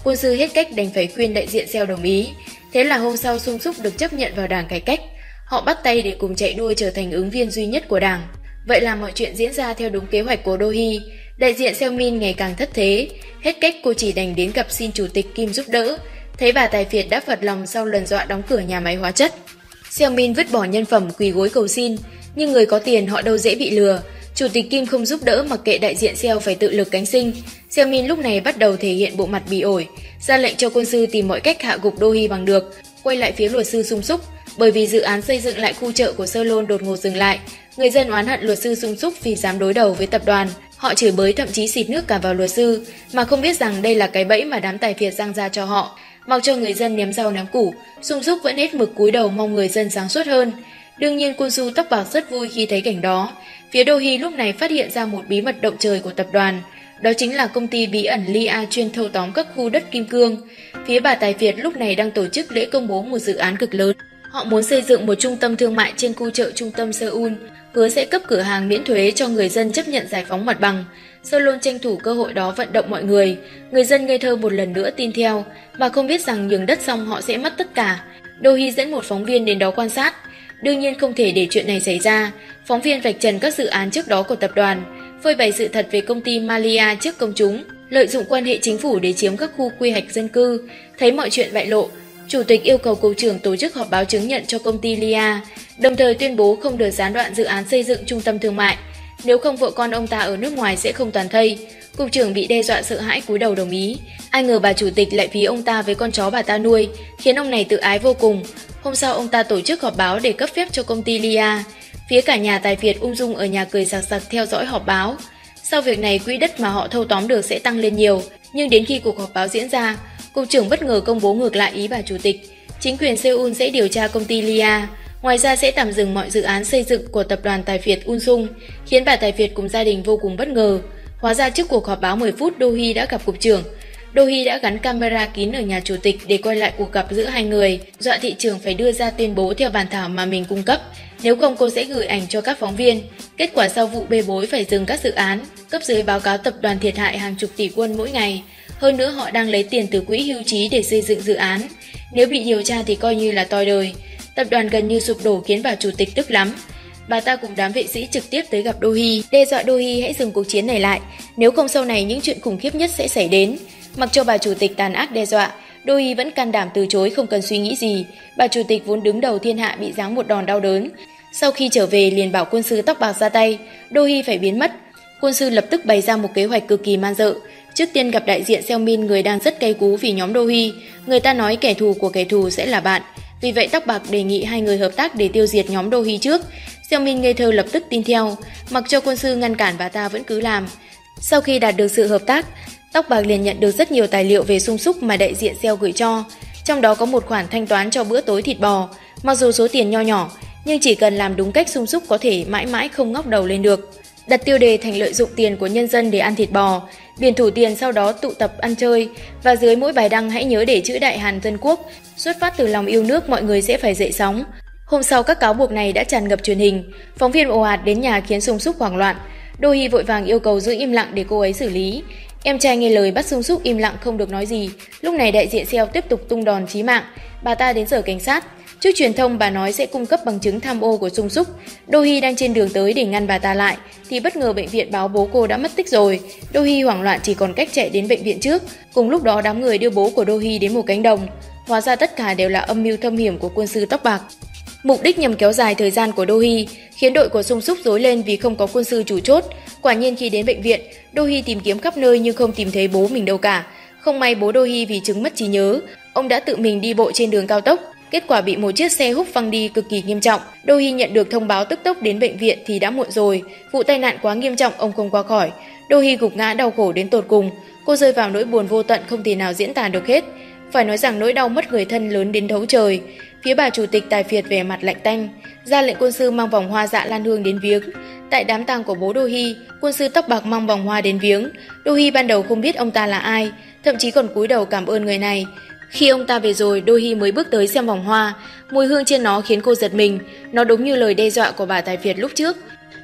Quân sư hết cách đành phải khuyên đại diện Seo đồng ý. Thế là hôm sau Sung Súc được chấp nhận vào đảng cải cách. Họ bắt tay để cùng chạy đua trở thành ứng viên duy nhất của đảng. Vậy là mọi chuyện diễn ra theo đúng kế hoạch của Do Hee. Đại diện Seo Min ngày càng thất thế. Hết cách cô chỉ đành đến gặp xin chủ tịch Kim giúp đỡ. Thấy bà tài phiệt đã phật lòng sau lần dọa đóng cửa nhà máy hóa chất. Seo Min vứt bỏ nhân phẩm quỳ gối cầu xin. Nhưng người có tiền họ đâu dễ bị lừa. Chủ tịch Kim không giúp đỡ mặc kệ đại diện Seo phải tự lực cánh sinh. Seo Min lúc này bắt đầu thể hiện bộ mặt bỉ ổi, ra lệnh cho quân sư tìm mọi cách hạ gục Do Hee bằng được. Quay lại phía luật sư Sung Súc, bởi vì dự án xây dựng lại khu chợ của Sơ Lôn đột ngột dừng lại. Người dân oán hận luật sư Sung Súc vì dám đối đầu với tập đoàn. Họ chửi bới thậm chí xịt nước cả vào luật sư, mà không biết rằng đây là cái bẫy mà đám tài phiệt giăng ra cho họ. Mặc cho người dân ném rau ném củ, Sung Súc vẫn hết mực cúi đầu mong người dân sáng suốt hơn. Đương nhiên quân sư tóc bạc rất vui khi thấy cảnh đó. Phía Do Hee lúc này phát hiện ra một bí mật động trời của tập đoàn. Đó chính là công ty bí ẩn Lia chuyên thâu tóm các khu đất kim cương. Phía bà tài phiệt lúc này đang tổ chức lễ công bố một dự án cực lớn. Họ muốn xây dựng một trung tâm thương mại trên khu chợ trung tâm Seoul, hứa sẽ cấp cửa hàng miễn thuế cho người dân chấp nhận giải phóng mặt bằng. Seoul tranh thủ cơ hội đó vận động mọi người. Người dân ngây thơ một lần nữa tin theo, mà không biết rằng nhường đất xong họ sẽ mất tất cả. Do Hee dẫn một phóng viên đến đó quan sát. Đương nhiên không thể để chuyện này xảy ra. Phóng viên vạch trần các dự án trước đó của tập đoàn, phơi bày sự thật về công ty Malia trước công chúng, lợi dụng quan hệ chính phủ để chiếm các khu quy hoạch dân cư. Thấy mọi chuyện bại lộ, chủ tịch yêu cầu cục trưởng tổ chức họp báo chứng nhận cho công ty Lia, đồng thời tuyên bố không được gián đoạn dự án xây dựng trung tâm thương mại. Nếu không vợ con ông ta ở nước ngoài sẽ không toàn thây. Cục trưởng bị đe dọa sợ hãi cúi đầu đồng ý. Ai ngờ bà chủ tịch lại ví ông ta với con chó bà ta nuôi, khiến ông này tự ái vô cùng. Hôm sau ông ta tổ chức họp báo để cấp phép cho công ty Lia. Phía cả nhà tài phiệt ung dung ở nhà cười sặc sặc theo dõi họp báo. Sau việc này quỹ đất mà họ thâu tóm được sẽ tăng lên nhiều, nhưng đến khi cuộc họp báo diễn ra, cục trưởng bất ngờ công bố ngược lại ý bà chủ tịch. Chính quyền Seoul sẽ điều tra công ty Lia, ngoài ra sẽ tạm dừng mọi dự án xây dựng của tập đoàn tài phiệt Unsung, khiến bà tài phiệt cùng gia đình vô cùng bất ngờ. Hóa ra trước cuộc họp báo mười phút Do Hee đã gặp cục trưởng. Do Hee đã gắn camera kín ở nhà chủ tịch để quay lại cuộc gặp giữa hai người, dọa thị trưởng phải đưa ra tuyên bố theo bản thảo mà mình cung cấp, nếu không cô sẽ gửi ảnh cho các phóng viên. Kết quả sau vụ bê bối phải dừng các dự án, cấp dưới báo cáo tập đoàn thiệt hại hàng chục tỷ won mỗi ngày. Hơn nữa họ đang lấy tiền từ quỹ hưu trí để xây dựng dự án. Nếu bị điều tra thì coi như là toi đời. Tập đoàn gần như sụp đổ khiến bà chủ tịch tức lắm. Bà ta cùng đám vệ sĩ trực tiếp tới gặp Do Hee, đe dọa Do Hee hãy dừng cuộc chiến này lại, nếu không sau này những chuyện khủng khiếp nhất sẽ xảy đến. Mặc cho bà chủ tịch tàn ác đe dọa, Do Hee vẫn can đảm từ chối không cần suy nghĩ gì. Bà chủ tịch vốn đứng đầu thiên hạ bị giáng một đòn đau đớn. Sau khi trở về liền bảo quân sư tóc bạc ra tay, Do Hee phải biến mất. Quân sư lập tức bày ra một kế hoạch cực kỳ man dợ. Trước tiên gặp đại diện Seo Min, người đang rất cay cú vì nhóm Do Hee. Người ta nói kẻ thù của kẻ thù sẽ là bạn. Vì vậy tóc bạc đề nghị hai người hợp tác để tiêu diệt nhóm Do Hee trước. Seo Min ngây thơ lập tức tin theo, mặc cho quân sư ngăn cản bà ta vẫn cứ làm. Sau khi đạt được sự hợp tác, tóc bạc liền nhận được rất nhiều tài liệu về Sung Súc mà đại diện Seo gửi cho. Trong đó có một khoản thanh toán cho bữa tối thịt bò. Mặc dù số tiền nho nhỏ, nhưng chỉ cần làm đúng cách Sung Súc có thể mãi mãi không ngóc đầu lên được. Đặt tiêu đề thành lợi dụng tiền của nhân dân để ăn thịt bò, biển thủ tiền sau đó tụ tập ăn chơi, và dưới mỗi bài đăng hãy nhớ để chữ Đại Hàn Dân Quốc, xuất phát từ lòng yêu nước mọi người sẽ phải dậy sóng. Hôm sau các cáo buộc này đã tràn ngập truyền hình, phóng viên ồ ạt đến nhà khiến Sung Súc hoảng loạn. Do Hee vội vàng yêu cầu giữ im lặng để cô ấy xử lý. Em trai nghe lời bắt Sung Súc im lặng không được nói gì. Lúc này đại diện Seo tiếp tục tung đòn chí mạng, bà ta đến sở cảnh sát. Trước truyền thông bà nói sẽ cung cấp bằng chứng tham ô của Sung Súc. Do Hee đang trên đường tới để ngăn bà ta lại thì bất ngờ bệnh viện báo bố cô đã mất tích rồi. Do Hee hoảng loạn chỉ còn cách chạy đến bệnh viện trước. Cùng lúc đó đám người đưa bố của Do Hee đến một cánh đồng. Hóa ra tất cả đều là âm mưu thâm hiểm của quân sư tóc bạc. Mục đích nhằm kéo dài thời gian của Do Hee, khiến đội của Sung Súc rối lên vì không có quân sư chủ chốt. Quả nhiên khi đến bệnh viện, Do Hee tìm kiếm khắp nơi nhưng không tìm thấy bố mình đâu cả. Không may bố Do Hee vì chứng mất trí nhớ, ông đã tự mình đi bộ trên đường cao tốc. Kết quả bị một chiếc xe húc văng đi cực kỳ nghiêm trọng. Do Hee nhận được thông báo tức tốc đến bệnh viện thì đã muộn rồi. Vụ tai nạn quá nghiêm trọng ông không qua khỏi. Do Hee gục ngã đau khổ đến tột cùng. Cô rơi vào nỗi buồn vô tận không thể nào diễn tả được hết. Phải nói rằng nỗi đau mất người thân lớn đến thấu trời. Phía bà chủ tịch tài phiệt vẻ mặt lạnh tanh, ra lệnh quân sư mang vòng hoa dạ lan hương đến viếng. Tại đám tang của bố Do Hee, quân sư tóc bạc mang vòng hoa đến viếng. Do Hee ban đầu không biết ông ta là ai, thậm chí còn cúi đầu cảm ơn người này. Khi ông ta về rồi, Do Hee mới bước tới xem vòng hoa. Mùi hương trên nó khiến cô giật mình, nó đúng như lời đe dọa của bà tài phiệt lúc trước.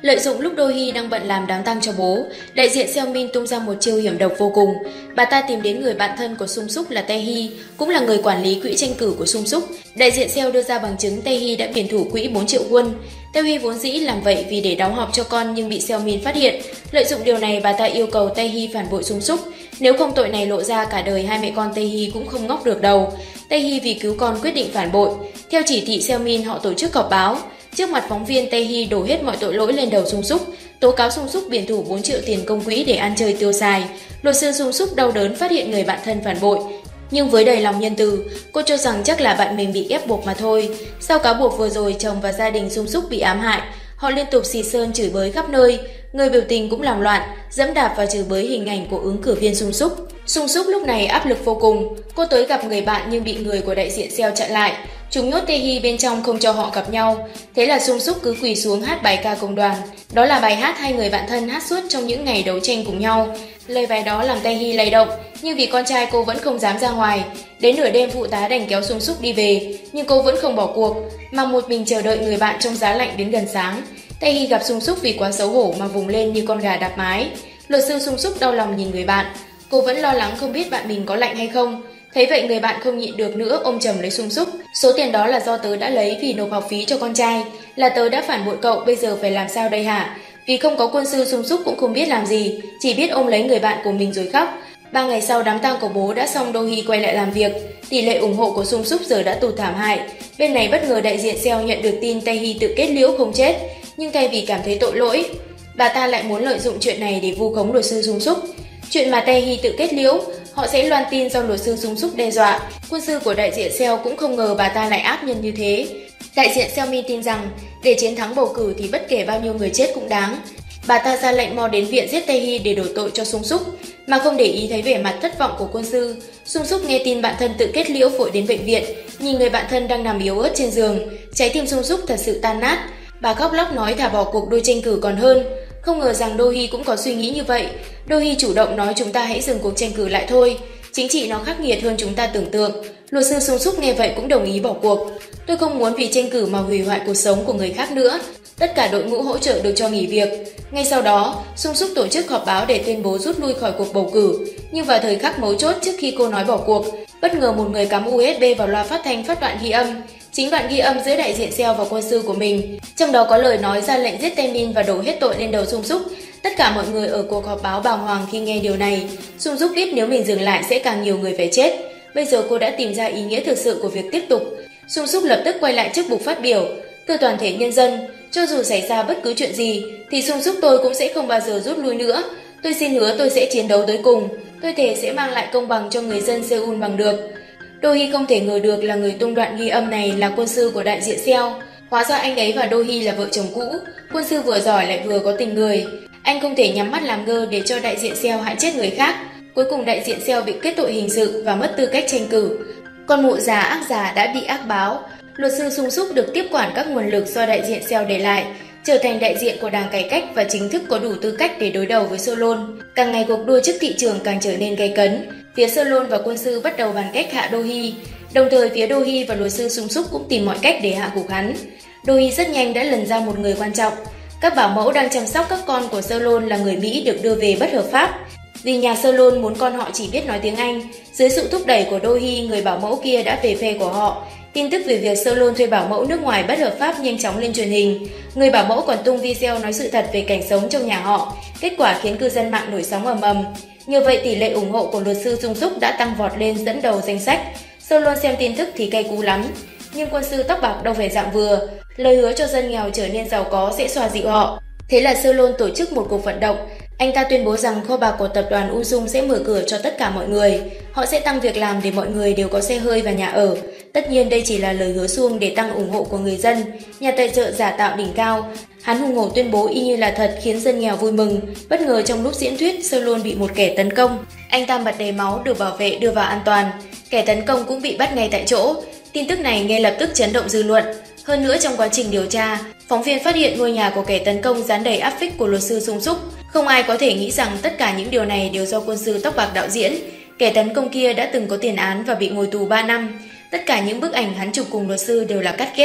Lợi dụng lúc Do Hee đang bận làm đám tang cho bố, đại diện Seo Min tung ra một chiêu hiểm độc vô cùng. Bà ta tìm đến người bạn thân của Sung Suk là Tae Hee, cũng là người quản lý quỹ tranh cử của Sung Suk. Đại diện Seo đưa ra bằng chứng Tae Hee đã biển thủ quỹ bốn triệu won. Tae Hee vốn dĩ làm vậy vì để đóng học cho con nhưng bị Seo Min phát hiện. Lợi dụng điều này, bà ta yêu cầu Tae Hee phản bội Sung Suk. Nếu không tội này lộ ra, cả đời hai mẹ con Tae Hee cũng không ngóc được đầu. Tae Hee vì cứu con quyết định phản bội. Theo chỉ thị Seo Min, họ tổ chức họp báo. Trước mặt phóng viên, Tae Hee đổ hết mọi tội lỗi lên đầu Sung Suk, tố cáo Sung Suk biển thủ bốn triệu tiền công quỹ để ăn chơi tiêu xài. Luật sư Sung Suk đau đớn phát hiện người bạn thân phản bội, nhưng với đầy lòng nhân từ, cô cho rằng chắc là bạn mình bị ép buộc mà thôi. Sau cáo buộc vừa rồi, chồng và gia đình Sung Suk bị ám hại. Họ liên tục xì sơn chửi bới khắp nơi, người biểu tình cũng làm loạn, dẫm đạp và chửi bới hình ảnh của ứng cử viên Sung Suk. Sung Suk lúc này áp lực vô cùng, cô tới gặp người bạn nhưng bị người của đại diện Seo chặn lại. Chúng nhốt Tae Hee bên trong không cho họ gặp nhau. Thế là Sung Suk cứ quỳ xuống hát bài ca công đoàn. Đó là bài hát hai người bạn thân hát suốt trong những ngày đấu tranh cùng nhau. Lời bài đó làm Tae Hee lay động, nhưng vì con trai cô vẫn không dám ra ngoài. Đến nửa đêm, phụ tá đành kéo Sung Suk đi về, nhưng cô vẫn không bỏ cuộc, mà một mình chờ đợi người bạn trong giá lạnh đến gần sáng. Tae Hee gặp Sung Suk vì quá xấu hổ mà vùng lên như con gà đạp mái. Luật sư Sung Suk đau lòng nhìn người bạn, cô vẫn lo lắng không biết bạn mình có lạnh hay không. Thấy vậy, người bạn không nhịn được nữa ôm chầm lấy Sung Suk. Số tiền đó là do tớ đã lấy vì nộp học phí cho con trai, là tớ đã phản bội cậu, bây giờ phải làm sao đây hả? Vì không có quân sư, Sung Suk cũng không biết làm gì, chỉ biết ôm lấy người bạn của mình rồi khóc. Ba ngày sau đám tang của bố đã xong, Do Hee quay lại làm việc. Tỷ lệ ủng hộ của Sung Suk giờ đã tụt thảm hại. Bên này bất ngờ đại diện Seo nhận được tin Tae Hee tự kết liễu không chết, nhưng thay vì cảm thấy tội lỗi, bà ta lại muốn lợi dụng chuyện này để vu khống luật sư Sung Suk. Chuyện mà Tae Hee tự kết liễu, họ sẽ loan tin do luật sư Sung Suk đe dọa. Quân sư của đại diện Seo cũng không ngờ bà ta lại áp nhân như thế. Đại diện Seo Min tin rằng để chiến thắng bầu cử thì bất kể bao nhiêu người chết cũng đáng. Bà ta ra lệnh mo đến viện giết Tae Hee để đổ tội cho Sung Suk, mà không để ý thấy vẻ mặt thất vọng của quân sư. Sung Suk nghe tin bạn thân tự kết liễu vội đến bệnh viện, nhìn người bạn thân đang nằm yếu ớt trên giường, trái tim Sung Suk thật sự tan nát. Bà khóc lóc nói thà bỏ cuộc đôi tranh cử còn hơn. Không ngờ rằng Do Hee cũng có suy nghĩ như vậy. Do Hee chủ động nói chúng ta hãy dừng cuộc tranh cử lại thôi, chính trị nó khắc nghiệt hơn chúng ta tưởng tượng. Luật sư Sung Suk nghe vậy cũng đồng ý bỏ cuộc. Tôi không muốn vì tranh cử mà hủy hoại cuộc sống của người khác nữa. Tất cả đội ngũ hỗ trợ được cho nghỉ việc. Ngay sau đó, Sung Suk tổ chức họp báo để tuyên bố rút lui khỏi cuộc bầu cử. Nhưng vào thời khắc mấu chốt trước khi cô nói bỏ cuộc, bất ngờ một người cắm u ét bê vào loa phát thanh phát đoạn ghi âm. Chính đoạn ghi âm giữa đại diện Seo và quân sư của mình. Trong đó có lời nói ra lệnh giết Tae Min và đổ hết tội lên đầu Sung Suk. Tất cả mọi người ở cuộc họp báo bàng hoàng khi nghe điều này. Sung Suk biết nếu mình dừng lại sẽ càng nhiều người phải chết. Bây giờ cô đã tìm ra ý nghĩa thực sự của việc tiếp tục. Sung Suk lập tức quay lại trước bục phát biểu. Thưa toàn thể nhân dân, cho dù xảy ra bất cứ chuyện gì, thì Sung Suk tôi cũng sẽ không bao giờ rút lui nữa. Tôi xin hứa tôi sẽ chiến đấu tới cùng. Tôi thề sẽ mang lại công bằng cho người dân Seoul bằng được. Do Hee không thể ngờ được là người tung đoạn ghi âm này là quân sư của đại diện Seo. Hóa ra anh ấy và Do Hee là vợ chồng cũ. Quân sư vừa giỏi lại vừa có tình người. Anh không thể nhắm mắt làm ngơ để cho đại diện Seo hại chết người khác. Cuối cùng đại diện Seo bị kết tội hình sự và mất tư cách tranh cử. Con mụ già ác già đã bị ác báo. Luật sư Sung Suk được tiếp quản các nguồn lực do đại diện Seo để lại, trở thành đại diện của Đảng Cải cách và chính thức có đủ tư cách để đối đầu với Solon. Càng ngày cuộc đua chức thị trường càng trở nên gay cấn. Phía Solon và quân sư bắt đầu bàn cách hạ Do Hee. Đồng thời phía Do Hee và luật sư Sung Suk cũng tìm mọi cách để hạ gục hắn. Do Hee rất nhanh đã lần ra một người quan trọng. Các bảo mẫu đang chăm sóc các con của Solon là người Mỹ được đưa về bất hợp pháp. Vì nhà Solon muốn con họ chỉ biết nói tiếng Anh, dưới sự thúc đẩy của Do Hee, người bảo mẫu kia đã về phe của họ. Tin tức về việc Solon thuê bảo mẫu nước ngoài bất hợp pháp nhanh chóng lên truyền hình. Người bảo mẫu còn tung video nói sự thật về cảnh sống trong nhà họ. Kết quả khiến cư dân mạng nổi sóng ầm ầm. Như vậy tỷ lệ ủng hộ của luật sư Sung Suk đã tăng vọt lên dẫn đầu danh sách. Solon xem tin tức thì cay cú lắm. Nhưng quân sư tóc bạc đâu phải dạng vừa. Lời hứa cho dân nghèo trở nên giàu có sẽ xoa dịu họ. Thế là Solon tổ chức một cuộc vận động. Anh ta tuyên bố rằng kho bạc của tập đoàn Usung sẽ mở cửa cho tất cả mọi người. Họ sẽ tăng việc làm để mọi người đều có xe hơi và nhà ở. Tất nhiên đây chỉ là lời hứa suông để tăng ủng hộ của người dân. Nhà tài trợ giả tạo đỉnh cao. Hắn hùng hổ tuyên bố y như là thật khiến dân nghèo vui mừng. Bất ngờ trong lúc diễn thuyết, Solon bị một kẻ tấn công. Anh ta mặt đầy máu được bảo vệ đưa vào an toàn. Kẻ tấn công cũng bị bắt ngay tại chỗ. Tin tức này ngay lập tức chấn động dư luận. Hơn nữa trong quá trình điều tra, phóng viên phát hiện ngôi nhà của kẻ tấn công dán đầy áp phích của luật sư Sung Suk. Không ai có thể nghĩ rằng tất cả những điều này đều do quân sư tóc bạc đạo diễn. Kẻ tấn công kia đã từng có tiền án và bị ngồi tù ba năm. Tất cả những bức ảnh hắn chụp cùng luật sư đều là cắt ghép.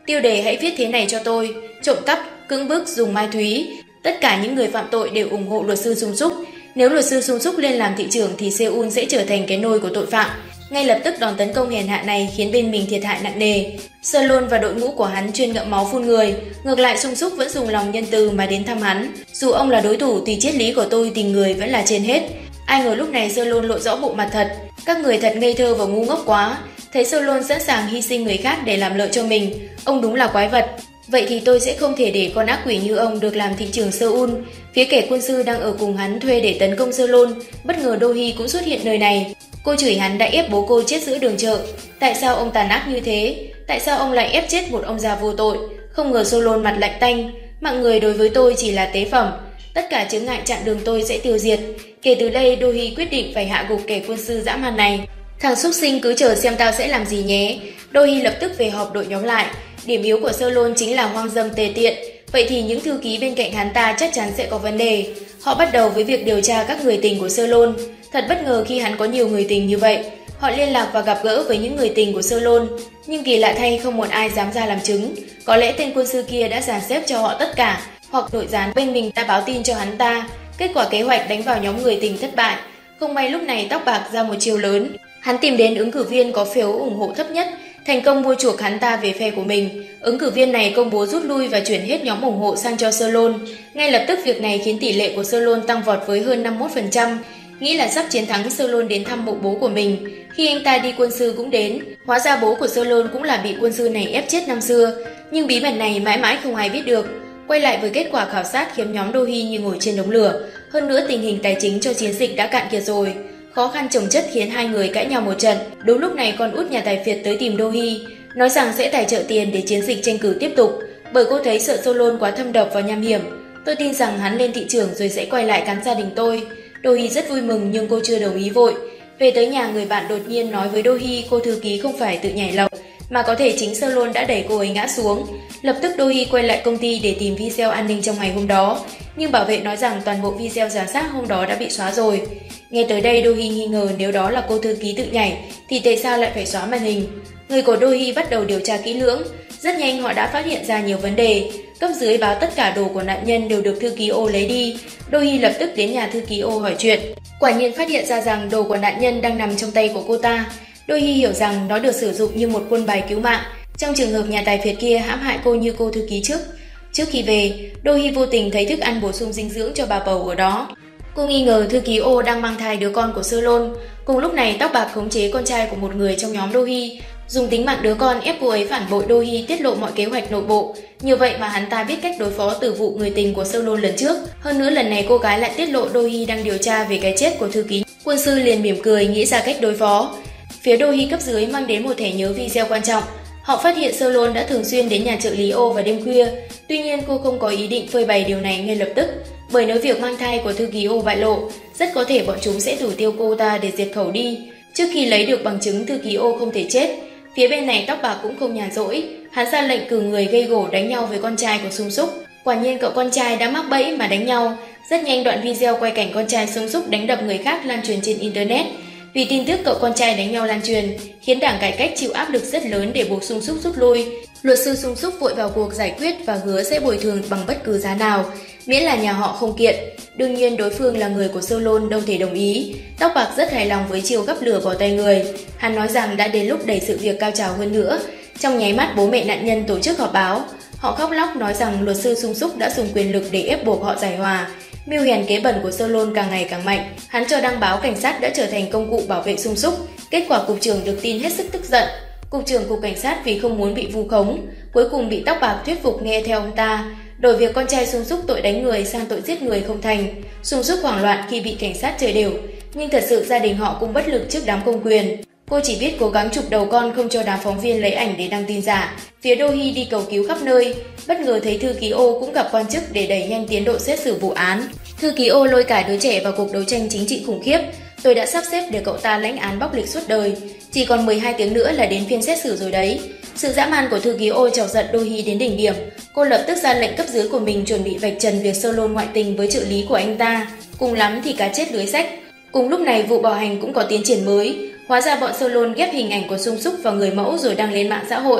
Tiêu đề hãy viết thế này cho tôi: trộm cắp, cưỡng bức, dùng ma túy. Tất cả những người phạm tội đều ủng hộ luật sư Sung Súc. Nếu luật sư Sung Súc lên làm thị trưởng thì Seoul sẽ trở thành cái nôi của tội phạm. Ngay lập tức đòn tấn công hèn hạ này khiến bên mình thiệt hại nặng nề. Solon và đội ngũ của hắn chuyên ngậm máu phun người, ngược lại Sung Súc vẫn dùng lòng nhân từ mà đến thăm hắn. Dù ông là đối thủ thì triết lý của tôi tình người vẫn là trên hết. Ai ngờ lúc này Solon lộ rõ bộ mặt thật. Các người thật ngây thơ và ngu ngốc quá. Thấy Solon sẵn sàng hy sinh người khác để làm lợi cho mình, ông đúng là quái vật. Vậy thì tôi sẽ không thể để con ác quỷ như ông được làm thị trưởng Seoul. Phía kẻ quân sư đang ở cùng hắn thuê để tấn công Solon, bất ngờ Do-hee cũng xuất hiện nơi này. Cô chửi hắn đã ép bố cô chết giữa đường chợ. Tại sao ông tàn ác như thế? Tại sao ông lại ép chết một ông già vô tội? Không ngờ Solon mặt lạnh tanh. Mạng người đối với tôi chỉ là tế phẩm. Tất cả chướng ngại chặn đường tôi sẽ tiêu diệt. Kể từ đây Do-hee quyết định phải hạ gục kẻ quân sư dã man này. Thằng súc sinh cứ chờ xem tao sẽ làm gì nhé. Do-hee lập tức về họp đội nhóm lại. Điểm yếu của Solon chính là hoang dâm tề tiện. Vậy thì những thư ký bên cạnh hắn ta chắc chắn sẽ có vấn đề. Họ bắt đầu với việc điều tra các người tình của Solon. Thật bất ngờ khi hắn có nhiều người tình như vậy. Họ liên lạc và gặp gỡ với những người tình của Solon. Nhưng kỳ lạ thay không một ai dám ra làm chứng. Có lẽ tên quân sư kia đã dàn xếp cho họ tất cả. Hoặc nội gián bên mình đã báo tin cho hắn ta. Kết quả kế hoạch đánh vào nhóm người tình thất bại. Không may lúc này Tóc Bạc ra một chiêu lớn. Hắn tìm đến ứng cử viên có phiếu ủng hộ thấp nhất, thành công mua chuộc hắn ta về phe của mình. Ứng cử viên này công bố rút lui và chuyển hết nhóm ủng hộ sang cho Solon. Ngay lập tức việc này khiến tỷ lệ của Solon tăng vọt với hơn năm mươi mốt phần trăm. Nghĩ là sắp chiến thắng, Solon đến thăm mộ bố của mình. Khi anh ta đi quân sư cũng đến. Hóa ra bố của Solon cũng là bị quân sư này ép chết năm xưa. Nhưng bí mật này mãi mãi không ai biết được. Quay lại với kết quả khảo sát khiến nhóm Do-hee như ngồi trên đống lửa. Hơn nữa tình hình tài chính cho chiến dịch đã cạn kiệt rồi. Khó khăn chồng chất khiến hai người cãi nhau một trận. Đúng lúc này con út nhà tài phiệt tới tìm Do-hee, nói rằng sẽ tài trợ tiền để chiến dịch tranh cử tiếp tục, bởi cô thấy sợ Solon quá thâm độc và nham hiểm. Tôi tin rằng hắn lên thị trường rồi sẽ quay lại cắn gia đình tôi. Do-hee rất vui mừng nhưng cô chưa đồng ý vội. Về tới nhà, người bạn đột nhiên nói với Do-hee cô thư ký không phải tự nhảy lầu, mà có thể chính Solon đã đẩy cô ấy ngã xuống. Lập tức Do-hee quay lại công ty để tìm video an ninh trong ngày hôm đó, nhưng bảo vệ nói rằng toàn bộ video giám sát hôm đó đã bị xóa rồi. Nghe tới đây, Do-hee nghi ngờ nếu đó là cô thư ký tự nhảy thì tại sao lại phải xóa màn hình. Người của Do-hee bắt đầu điều tra kỹ lưỡng. Rất nhanh họ đã phát hiện ra nhiều vấn đề. Cấp dưới báo tất cả đồ của nạn nhân đều được thư ký O lấy đi. Do-hee lập tức đến nhà thư ký O hỏi chuyện. Quả nhiên phát hiện ra rằng đồ của nạn nhân đang nằm trong tay của cô ta. Do-hee hiểu rằng nó được sử dụng như một quân bài cứu mạng trong trường hợp nhà tài phiệt kia hãm hại cô như cô thư ký trước. Trước khi về, Do-hee vô tình thấy thức ăn bổ sung dinh dưỡng cho bà bầu ở đó. Cô nghi ngờ thư ký O đang mang thai đứa con của Solon. Cùng lúc này, Tóc Bạc khống chế con trai của một người trong nhóm Do-hee, dùng tính mạng đứa con ép cô ấy phản bội Do-hee, tiết lộ mọi kế hoạch nội bộ. Như vậy mà hắn ta biết cách đối phó từ vụ người tình của Solon lần trước. Hơn nữa lần này cô gái lại tiết lộ Do-hee đang điều tra về cái chết của thư ký. Quân sư liền mỉm cười nghĩ ra cách đối phó. Phía Do-hee cấp dưới mang đến một thẻ nhớ video quan trọng. Họ phát hiện Solon đã thường xuyên đến nhà trợ lý O vào đêm khuya. Tuy nhiên cô không có ý định phơi bày điều này ngay lập tức, bởi nếu việc mang thai của thư ký O bại lộ, rất có thể bọn chúng sẽ thủ tiêu cô ta để diệt khẩu đi. Trước khi lấy được bằng chứng thư ký O không thể chết, phía bên này Tóc Bạc cũng không nhàn rỗi. Hắn ra lệnh cử người gây gổ đánh nhau với con trai của Sung Súc. Quả nhiên cậu con trai đã mắc bẫy mà đánh nhau. Rất nhanh đoạn video quay cảnh con trai Sung Súc đánh đập người khác lan truyền trên internet. Vì tin tức cậu con trai đánh nhau lan truyền, khiến đảng cải cách chịu áp lực rất lớn để buộc Sung Súc rút lui. Luật sư Sung Súc vội vào cuộc giải quyết và hứa sẽ bồi thường bằng bất cứ giá nào, miễn là nhà họ không kiện. Đương nhiên đối phương là người của Solon đâu thể đồng ý. Tóc Bạc rất hài lòng với chiêu gắp lửa bỏ tay người. Hắn nói rằng đã đến lúc đẩy sự việc cao trào hơn nữa. Trong nháy mắt, bố mẹ nạn nhân tổ chức họp báo. Họ khóc lóc nói rằng luật sư Sung Súc đã dùng quyền lực để ép buộc họ giải hòa. Mưu hèn kế bẩn của Solon càng ngày càng mạnh. Hắn cho đăng báo cảnh sát đã trở thành công cụ bảo vệ Sung Súc. Kết quả cục trưởng được tin hết sức tức giận. Cục trưởng cục cảnh sát vì không muốn bị vu khống, cuối cùng bị Tóc Bạc thuyết phục nghe theo ông ta, đổi việc con trai Sung Súc tội đánh người sang tội giết người không thành. Sung Súc hoảng loạn khi bị cảnh sát chơi đều, nhưng thật sự gia đình họ cũng bất lực trước đám công quyền. Cô chỉ biết cố gắng chụp đầu con không cho đám phóng viên lấy ảnh để đăng tin giả. Phía Do-hee đi cầu cứu khắp nơi, bất ngờ thấy thư ký O cũng gặp quan chức để đẩy nhanh tiến độ xét xử vụ án. Thư ký O lôi cả đứa trẻ vào cuộc đấu tranh chính trị khủng khiếp. Tôi đã sắp xếp để cậu ta lãnh án bóc lịch suốt đời. Chỉ còn mười hai tiếng nữa là đến phiên xét xử rồi đấy. Sự dã man của thư ký O chọc giận Do-hee đến đỉnh điểm. Cô lập tức ra lệnh cấp dưới của mình chuẩn bị vạch trần việc Solon ngoại tình với trợ lý của anh ta. Cùng lắm thì cá chết lưới rách. Cùng lúc này vụ bạo hành cũng có tiến triển mới. Hóa ra bọn Solon ghép hình ảnh của Sung Súc vào người mẫu rồi đăng lên mạng xã hội.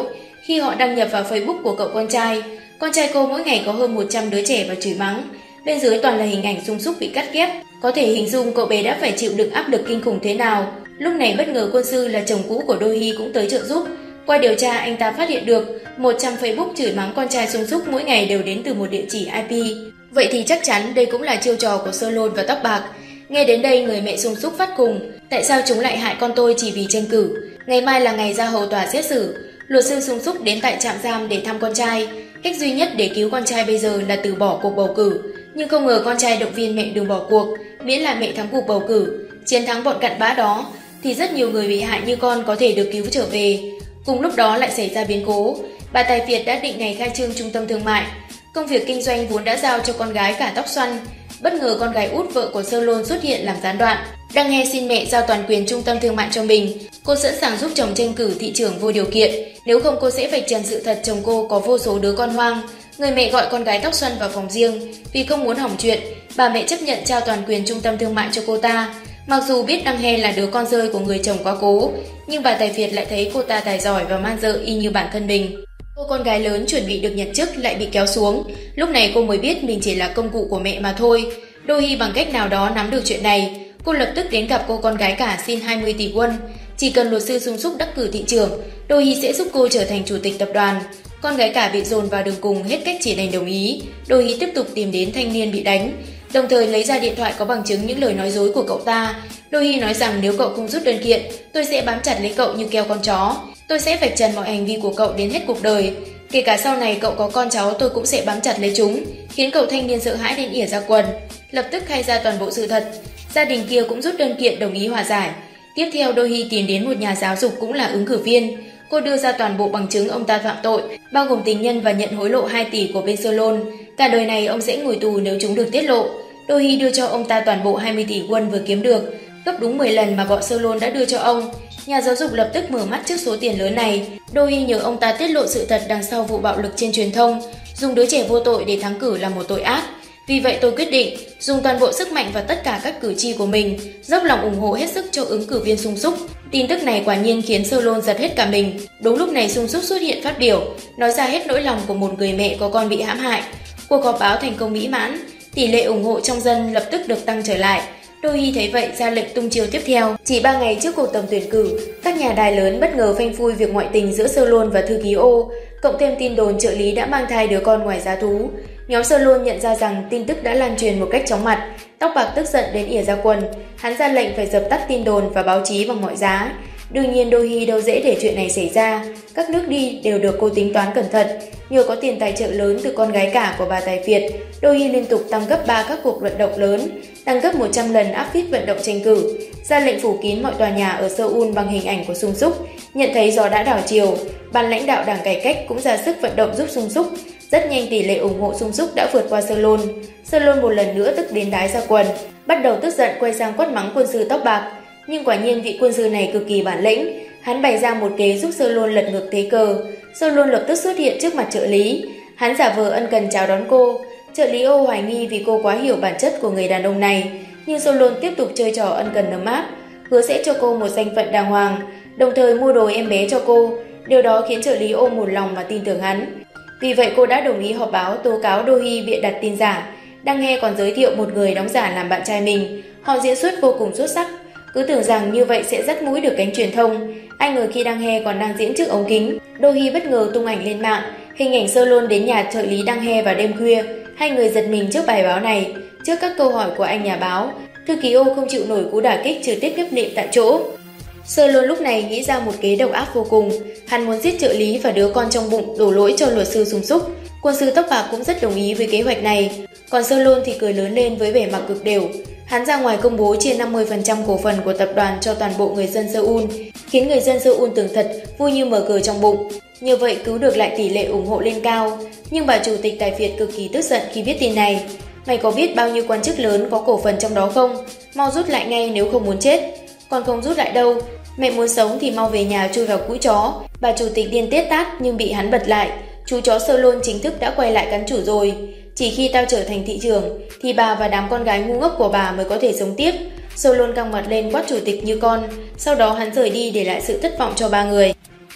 Khi họ đăng nhập vào Facebook của cậu con trai, con trai cô mỗi ngày có hơn một trăm đứa trẻ và chửi mắng. Bên dưới toàn là hình ảnh sung súc bị cắt ghép. Có thể hình dung cậu bé đã phải chịu đựng áp lực kinh khủng thế nào. Lúc này bất ngờ Quân Sư là chồng cũ của Do Hee cũng tới trợ giúp. Qua điều tra, anh ta phát hiện được một trăm Facebook chửi mắng con trai sung súc mỗi ngày đều đến từ một địa chỉ i pê. Vậy thì chắc chắn đây cũng là chiêu trò của Sơ Lôn và Tóc Bạc. Nghe đến đây, người mẹ sung súc phát cùng. Tại sao chúng lại hại con tôi chỉ vì tranh cử? Ngày mai là ngày ra hầu tòa xét xử. Luật sư sung súc đến tại trạm giam để thăm con trai. Cách duy nhất để cứu con trai bây giờ là từ bỏ cuộc bầu cử. Nhưng không ngờ con trai động viên mẹ đừng bỏ cuộc, miễn là mẹ thắng cuộc bầu cử, chiến thắng bọn cặn bã đó, thì rất nhiều người bị hại như con có thể được cứu trở về. Cùng lúc đó lại xảy ra biến cố. Bà Tài Phiệt đã định ngày khai trương trung tâm thương mại. Công việc kinh doanh vốn đã giao cho con gái cả tóc xoăn. Bất ngờ con gái út vợ của Sơ Lôn xuất hiện làm gián đoạn. Đang nghe xin mẹ giao toàn quyền trung tâm thương mại cho mình. Cô sẵn sàng giúp chồng tranh cử thị trưởng vô điều kiện. Nếu không cô sẽ vạch trần sự thật chồng cô có vô số đứa con hoang. Người mẹ gọi con gái tóc xoăn vào phòng riêng. Vì không muốn hỏng chuyện, bà mẹ chấp nhận trao toàn quyền trung tâm thương mại cho cô ta. Mặc dù biết Đăng He là đứa con rơi của người chồng quá cố, nhưng bà Tài Phiệt lại thấy cô ta tài giỏi và man dợ y như bản thân mình. Cô con gái lớn chuẩn bị được nhận chức lại bị kéo xuống. Lúc này cô mới biết mình chỉ là công cụ của mẹ mà thôi. Do Hee bằng cách nào đó nắm được chuyện này. Cô lập tức đến gặp cô con gái cả xin hai mươi tỷ won. Chỉ cần luật sư sung súc đắc cử thị trưởng, Do Hee sẽ giúp cô trở thành chủ tịch tập đoàn. Con gái cả bị dồn vào đường cùng, hết cách chỉ đành đồng ý. Do Hee tiếp tục tìm đến thanh niên bị đánh, đồng thời lấy ra điện thoại có bằng chứng những lời nói dối của cậu ta. Do Hee nói rằng nếu cậu không rút đơn kiện, tôi sẽ bám chặt lấy cậu như keo con chó. Tôi sẽ vạch trần mọi hành vi của cậu đến hết cuộc đời. Kể cả sau này cậu có con cháu, tôi cũng sẽ bám chặt lấy chúng, khiến cậu thanh niên sợ hãi đến ỉa ra quần. Lập tức khai ra toàn bộ sự thật. Gia đình kia cũng rút đơn kiện đồng ý hòa giải. Tiếp theo, Do Hee tìm đến một nhà giáo dục cũng là ứng cử viên. Cô đưa ra toàn bộ bằng chứng ông ta phạm tội, bao gồm tình nhân và nhận hối lộ hai tỷ của bên Sơ Lôn. Cả đời này ông sẽ ngồi tù nếu chúng được tiết lộ. Do Hee đưa cho ông ta toàn bộ hai mươi tỷ won vừa kiếm được, gấp đúng mười lần mà bọn Sơ Lôn đã đưa cho ông. Nhà giáo dục lập tức mở mắt trước số tiền lớn này. Do Hee nhờ ông ta tiết lộ sự thật đằng sau vụ bạo lực trên truyền thông. Dùng đứa trẻ vô tội để thắng cử là một tội ác. Vì vậy tôi quyết định dùng toàn bộ sức mạnh và tất cả các cử tri của mình, dốc lòng ủng hộ hết sức cho ứng cử viên Sung Súc. Tin tức này quả nhiên khiến Sơ Lôn giật hết cả mình. Đúng lúc này Sung Súc xuất hiện phát biểu, nói ra hết nỗi lòng của một người mẹ có con bị hãm hại. Cuộc họp báo thành công mỹ mãn, tỷ lệ ủng hộ trong dân lập tức được tăng trở lại. Do Hee thấy vậy ra lệnh tung chiêu tiếp theo. Chỉ ba ngày trước cuộc tổng tuyển cử, các nhà đài lớn bất ngờ phanh phui việc ngoại tình giữa Sơ Lôn và thư ký Ô, cộng thêm tin đồn trợ lý đã mang thai đứa con ngoài giá thú. Nhóm Sơ Lôn nhận ra rằng tin tức đã lan truyền một cách chóng mặt. Tóc Bạc tức giận đến ỉa ra quần, hắn ra lệnh phải dập tắt tin đồn và báo chí bằng mọi giá. Đương nhiên Do Hee đâu dễ để chuyện này xảy ra, các nước đi đều được cô tính toán cẩn thận. Nhờ có tiền tài trợ lớn từ con gái cả của bà Tài Phiệt, Do Hee liên tục tăng gấp ba các cuộc vận động lớn, tăng gấp một trăm lần áp phích vận động tranh cử, ra lệnh phủ kín mọi tòa nhà ở Seoul bằng hình ảnh của Sung Súc. Nhận thấy gió đã đảo chiều, ban lãnh đạo đảng cải cách cũng ra sức vận động giúp Sung Súc. Rất nhanh tỷ lệ ủng hộ Sung Súc đã vượt qua Sơ Lôn. Sơ Lôn một lần nữa tức đến đái ra quần, bắt đầu tức giận quay sang quát mắng quân sư Tóc Bạc. Nhưng quả nhiên vị quân sư này cực kỳ bản lĩnh, hắn bày ra một kế giúp Sơ Lôn lật ngược thế cờ. Sơ Lôn lập tức xuất hiện trước mặt trợ lý, hắn giả vờ ân cần chào đón cô. Trợ lý Ô hoài nghi vì cô quá hiểu bản chất của người đàn ông này, nhưng Sơ Lôn tiếp tục chơi trò ân cần ấm áp, hứa sẽ cho cô một danh phận đàng hoàng, đồng thời mua đồ em bé cho cô. Điều đó khiến trợ lý Ô một lòng mà tin tưởng hắn. Vì vậy cô đã đồng ý họp báo tố cáo Do Hee bịa đặt tin giả. Đăng He còn giới thiệu một người đóng giả làm bạn trai mình. Họ diễn xuất vô cùng xuất sắc. Cứ tưởng rằng như vậy sẽ dắt mũi được cánh truyền thông. Ai ngờ khi Đăng He còn đang diễn trước ống kính, Do Hee bất ngờ tung ảnh lên mạng, hình ảnh Sơ Lôn đến nhà trợ lý Đăng He vào đêm khuya. Hai người giật mình trước bài báo này. Trước các câu hỏi của anh nhà báo, thư ký Ô không chịu nổi cú đả kích trừ tiết kiếp niệm tại chỗ. Sơ Lôn lúc này nghĩ ra một kế độc ác vô cùng. Hắn muốn giết trợ lý và đứa con trong bụng, đổ lỗi cho luật sư Sung Súc. Quân sư Tóc Bạc cũng rất đồng ý với kế hoạch này. Còn Sơ Lôn thì cười lớn lên với vẻ mặt cực đều. Hắn ra ngoài công bố chia năm mươi phần trăm cổ phần của tập đoàn cho toàn bộ người dân Seoul, khiến người dân Seoul tưởng thật vui như mở cờ trong bụng. Như vậy cứu được lại tỷ lệ ủng hộ lên cao. Nhưng bà chủ tịch Tài Phiệt cực kỳ tức giận khi biết tin này. Mày có biết bao nhiêu quan chức lớn có cổ phần trong đó không? Mau rút lại ngay nếu không muốn chết. Còn không rút lại đâu. Mẹ muốn sống thì mau về nhà chui vào cũi chó. Bà chủ tịch điên tiết tát nhưng bị hắn bật lại. Chú chó Sơ Lôn chính thức đã quay lại cắn chủ rồi. Chỉ khi tao trở thành thị trưởng thì bà và đám con gái ngu ngốc của bà mới có thể sống tiếp. Sơ Lôn căng mặt lên quát chủ tịch như con. Sau đó hắn rời đi để lại sự thất vọng cho ba người.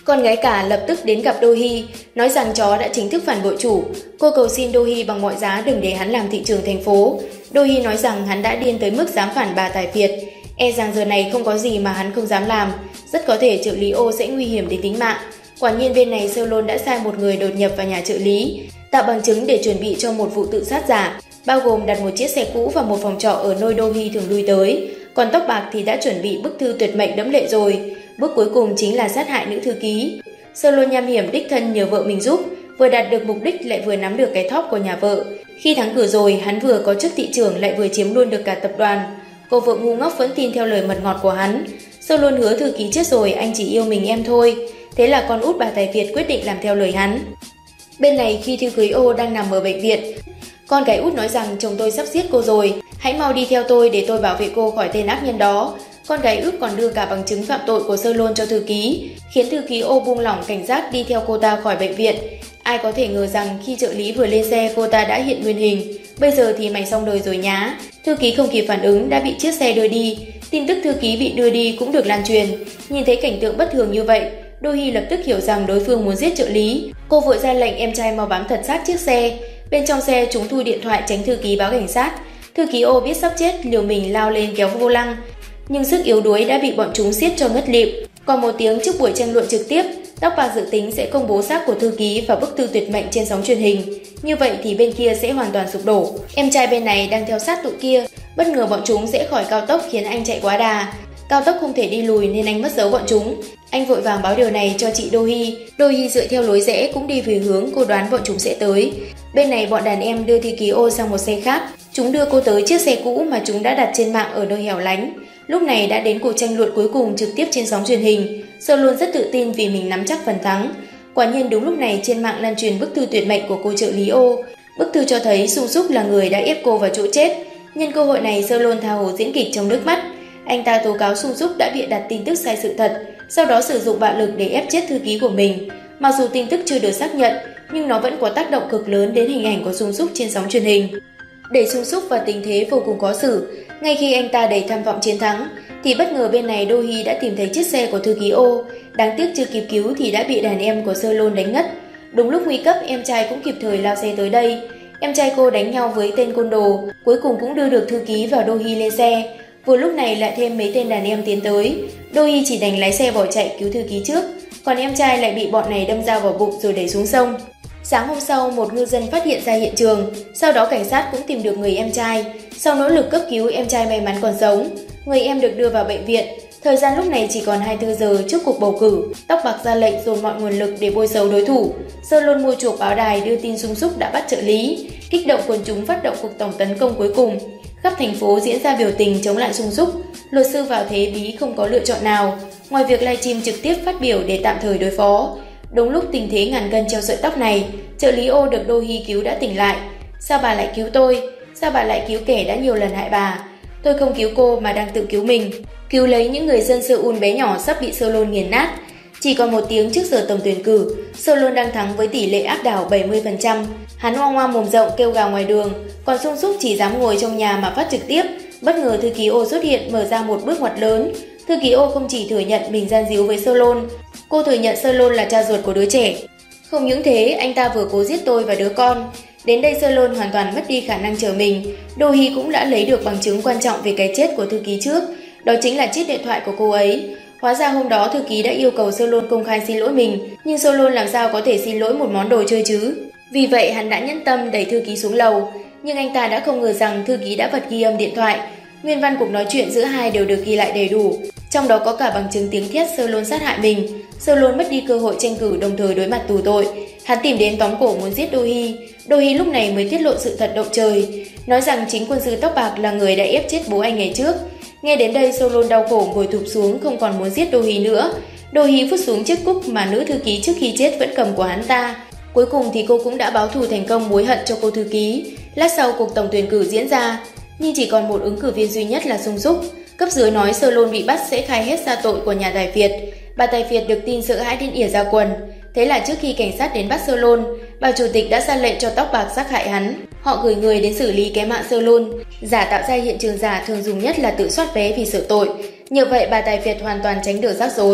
Con gái cả lập tức đến gặp Do Hee, nói rằng chó đã chính thức phản bội chủ. Cô cầu xin Do Hee bằng mọi giá đừng để hắn làm thị trưởng thành phố. Do Hee nói rằng hắn đã điên tới mức dám phản bà Tài Phiệt. E rằng giờ này không có gì mà hắn không dám làm, rất có thể trợ lý Ô sẽ nguy hiểm đến tính mạng. Quả nhiên bên này Solon đã sai một người đột nhập vào nhà trợ lý, tạo bằng chứng để chuẩn bị cho một vụ tự sát giả, bao gồm đặt một chiếc xe cũ và một phòng trọ ở nơi Do Hee thường lui tới. Còn Tóc Bạc thì đã chuẩn bị bức thư tuyệt mệnh đẫm lệ rồi. Bước cuối cùng chính là sát hại nữ thư ký. Solon nham hiểm đích thân nhờ vợ mình giúp, vừa đạt được mục đích lại vừa nắm được cái thóp của nhà vợ. Khi thắng cử rồi, hắn vừa có chức thị trưởng lại vừa chiếm luôn được cả tập đoàn. Cô vợ ngu ngốc vẫn tin theo lời mật ngọt của hắn. Solon hứa thư ký chết rồi, anh chỉ yêu mình em thôi. Thế là con út bà Tài Phiệt quyết định làm theo lời hắn. Bên này khi thư ký Ô đang nằm ở bệnh viện, con gái út nói rằng chồng tôi sắp giết cô rồi, hãy mau đi theo tôi để tôi bảo vệ cô khỏi tên ác nhân đó. Con gái út còn đưa cả bằng chứng phạm tội của Solon cho thư ký, khiến thư ký Ô buông lỏng cảnh giác đi theo cô ta khỏi bệnh viện. Ai có thể ngờ rằng khi trợ lý vừa lên xe cô ta đã hiện nguyên hình. Bây giờ thì mày xong đời rồi nhá. Thư ký không kịp phản ứng đã bị chiếc xe đưa đi. Tin tức thư ký bị đưa đi cũng được lan truyền. Nhìn thấy cảnh tượng bất thường như vậy, Do Hee lập tức hiểu rằng đối phương muốn giết trợ lý. Cô vội ra lệnh em trai mau bám thật sát chiếc xe. Bên trong xe chúng thu điện thoại tránh thư ký báo cảnh sát. Thư ký Ô biết sắp chết liều mình lao lên kéo vô lăng, nhưng sức yếu đuối đã bị bọn chúng siết cho ngất lịm. Còn một tiếng trước buổi tranh luận trực tiếp, Tóc Bạc dự tính sẽ công bố xác của thư ký và bức thư tuyệt mệnh trên sóng truyền hình. Như vậy thì bên kia sẽ hoàn toàn sụp đổ. Em trai bên này đang theo sát tụi kia, bất ngờ bọn chúng sẽ khỏi cao tốc khiến anh chạy quá đà. Cao tốc không thể đi lùi nên anh mất dấu bọn chúng. Anh vội vàng báo điều này cho chị Do Hee. Do Hee dựa theo lối rẽ cũng đi về hướng cô đoán bọn chúng sẽ tới. Bên này bọn đàn em đưa thư ký Ô sang một xe khác. Chúng đưa cô tới chiếc xe cũ mà chúng đã đặt trên mạng ở nơi hẻo lánh. Lúc này đã đến cuộc tranh luận cuối cùng trực tiếp trên sóng truyền hình. Solon rất tự tin vì mình nắm chắc phần thắng. Quả nhiên đúng lúc này trên mạng lan truyền bức thư tuyệt mệnh của cô trợ lý Ô. Bức thư cho thấy Sung Súc là người đã ép cô vào chỗ chết. Nhân cơ hội này Solon tha hồ diễn kịch trong nước mắt. Anh ta tố cáo Sung Súc đã bịa đặt tin tức sai sự thật, sau đó sử dụng bạo lực để ép chết thư ký của mình. Mặc dù tin tức chưa được xác nhận, nhưng nó vẫn có tác động cực lớn đến hình ảnh của Sung Súc trên sóng truyền hình. Để Sung Súc vào tình thế vô cùng khó xử, ngay khi anh ta đầy tham vọng chiến thắng, thì bất ngờ bên này Do Hee đã tìm thấy chiếc xe của thư ký Ô. Đáng tiếc chưa kịp cứu thì đã bị đàn em của Solon đánh ngất. Đúng lúc nguy cấp, em trai cũng kịp thời lao xe tới đây. Em trai cô đánh nhau với tên côn đồ, cuối cùng cũng đưa được thư ký và Do Hee lên xe. Vừa lúc này lại thêm mấy tên đàn em tiến tới. Do Hee chỉ đành lái xe bỏ chạy cứu thư ký trước, còn em trai lại bị bọn này đâm dao vào bụng rồi đẩy xuống sông. Sáng hôm sau, một ngư dân phát hiện ra hiện trường, sau đó cảnh sát cũng tìm được người em trai. Sau nỗ lực cấp cứu, em trai may mắn còn sống. Người em được đưa vào bệnh viện. Thời gian lúc này chỉ còn hai mươi tư giờ trước cuộc bầu cử. Tóc Bạc ra lệnh dồn mọi nguồn lực để bôi xấu đối thủ. Solon mua chuộc báo đài đưa tin Sung Súc đã bắt trợ lý, kích động quần chúng phát động cuộc tổng tấn công cuối cùng. Khắp thành phố diễn ra biểu tình chống lại Sung Súc. Luật sư vào thế bí không có lựa chọn nào ngoài việc livestream trực tiếp phát biểu để tạm thời đối phó. Đúng lúc tình thế ngàn cân treo sợi tóc này, trợ lý Ô được Do Hee cứu đã tỉnh lại. Sao bà lại cứu tôi? Sao bà lại cứu kẻ đã nhiều lần hại bà? Tôi không cứu cô mà đang tự cứu mình. Cứu lấy những người dân Seoul bé nhỏ sắp bị Solon nghiền nát. Chỉ còn một tiếng trước giờ tổng tuyển cử, Solon đang thắng với tỷ lệ áp đảo bảy mươi phần trăm. Hắn oang oang mồm rộng kêu gào ngoài đường, còn Sung Súc chỉ dám ngồi trong nhà mà phát trực tiếp. Bất ngờ thư ký Ô xuất hiện mở ra một bước ngoặt lớn. Thư ký Ô không chỉ thừa nhận mình gian díu với Solon, cô thừa nhận Solon là cha ruột của đứa trẻ. Không những thế, anh ta vừa cố giết tôi và đứa con. Đến đây Solon hoàn toàn mất đi khả năng chờ mình. Do Hee cũng đã lấy được bằng chứng quan trọng về cái chết của thư ký trước, đó chính là chiếc điện thoại của cô ấy. Hóa ra hôm đó thư ký đã yêu cầu Solon công khai xin lỗi mình, nhưng Solon làm sao có thể xin lỗi một món đồ chơi chứ? Vì vậy hắn đã nhẫn tâm đẩy thư ký xuống lầu, nhưng anh ta đã không ngờ rằng thư ký đã bật ghi âm điện thoại. Nguyên văn cuộc nói chuyện giữa hai đều được ghi lại đầy đủ, trong đó có cả bằng chứng tiếng thét Solon sát hại mình. Solon mất đi cơ hội tranh cử đồng thời đối mặt tù tội. Hắn tìm đến tóm cổ muốn giết Do Hee. Do Hee lúc này mới tiết lộ sự thật động trời, nói rằng chính quân sư Tóc Bạc là người đã ép chết bố anh ngày trước. Nghe đến đây Solon đau khổ ngồi thụp xuống, không còn muốn giết Do Hee nữa. Do Hee vứt xuống chiếc cúc mà nữ thư ký trước khi chết vẫn cầm của hắn ta. Cuối cùng thì cô cũng đã báo thù thành công mối hận cho cô thư ký. Lát sau cuộc tổng tuyển cử diễn ra, nhưng chỉ còn một ứng cử viên duy nhất là Sung Súc. Cấp dưới nói Solon bị bắt sẽ khai hết ra tội của nhà Tài Phiệt. Bà Tài Phiệt được tin sợ hãi đến ỉa ra quần. Thế là trước khi cảnh sát đến bắt Solon, bà chủ tịch đã ra lệnh cho Tóc Bạc sát hại hắn. Họ gửi người đến xử lý cái mạng Solon. Giả tạo ra hiện trường giả thường dùng nhất là tự soát vé vì sợ tội. Nhờ vậy bà Tài Phiệt hoàn toàn tránh được rắc rối.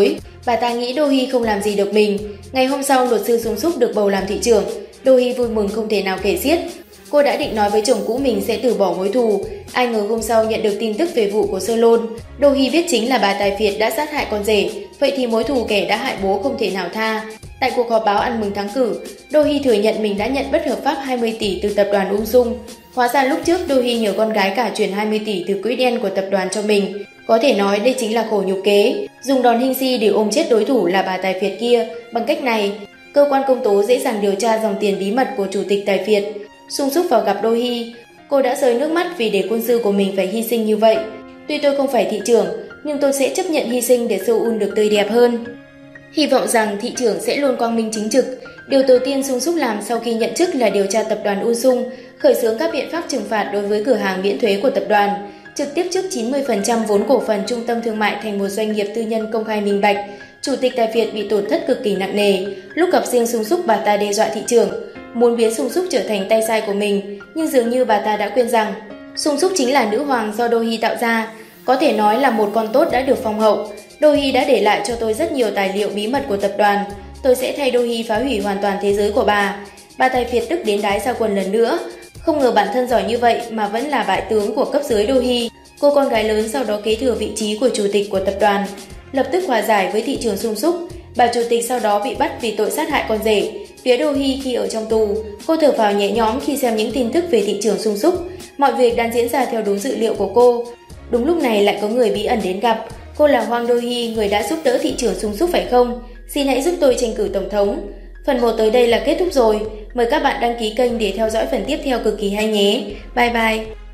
Bà ta nghĩ Do Hee không làm gì được mình. Ngày hôm sau, luật sư Sung Suk được bầu làm thị trưởng. Do Hee vui mừng không thể nào kể xiết. Cô đã định nói với chồng cũ mình sẽ từ bỏ mối thù. Ai ngờ hôm sau nhận được tin tức về vụ của Solon. Do Hee biết chính là bà tài phiệt đã sát hại con rể. Vậy thì mối thù kẻ đã hại bố không thể nào tha. Tại cuộc họp báo ăn mừng thắng cử, Do Hee thừa nhận mình đã nhận bất hợp pháp hai mươi tỷ từ tập đoàn Ung Sung. Hóa ra lúc trước Do Hee nhờ con gái cả chuyển hai mươi tỷ từ quỹ đen của tập đoàn cho mình. Có thể nói đây chính là khổ nhục kế, dùng đòn hình si để ôm chết đối thủ là bà tài phiệt kia. Bằng cách này, cơ quan công tố dễ dàng điều tra dòng tiền bí mật của chủ tịch tài phiệt. Sung Suk vào gặp Do Hee, cô đã rơi nước mắt vì để quân sư của mình phải hy sinh như vậy. Tuy tôi không phải thị trưởng, nhưng tôi sẽ chấp nhận hy sinh để Seoul được tươi đẹp hơn. Hy vọng rằng thị trưởng sẽ luôn quang minh chính trực. Điều đầu tiên Sung Suk làm sau khi nhận chức là điều tra tập đoàn Ung Sung, khởi xướng các biện pháp trừng phạt đối với cửa hàng miễn thuế của tập đoàn, trực tiếp trước chín mươi phần trăm vốn cổ phần trung tâm thương mại thành một doanh nghiệp tư nhân công khai minh bạch. Chủ tịch tài phiệt bị tổn thất cực kỳ nặng nề. Lúc gặp riêng Sung Suk, bà ta đe dọa thị trưởng, muốn biến Sung Suk trở thành tay sai của mình, nhưng dường như bà ta đã quên rằng Sung Suk chính là nữ hoàng do Do Hee tạo ra, có thể nói là một con tốt đã được phong hậu. Do Hee đã để lại cho tôi rất nhiều tài liệu bí mật của tập đoàn. Tôi sẽ thay Do Hee phá hủy hoàn toàn thế giới của bà. Bà tài phiệt tức đến đái ra quần lần nữa. Không ngờ bản thân giỏi như vậy mà vẫn là bại tướng của cấp dưới Do Hee. Cô con gái lớn sau đó kế thừa vị trí của chủ tịch của tập đoàn, lập tức hòa giải với thị trường Sung Suk. Bà chủ tịch sau đó bị bắt vì tội sát hại con rể. Phía Do Hee khi ở trong tù, cô thở phào nhẹ nhõm khi xem những tin tức về thị trường Sung Suk. Mọi việc đang diễn ra theo đúng dự liệu của cô. Đúng lúc này lại có người bí ẩn đến gặp. Cô là Hwang Do Hee, người đã giúp đỡ thị trưởng Sung Suk phải không? Xin hãy giúp tôi tranh cử tổng thống. Phần một tới đây là kết thúc rồi. Mời các bạn đăng ký kênh để theo dõi phần tiếp theo cực kỳ hay nhé. Bye bye!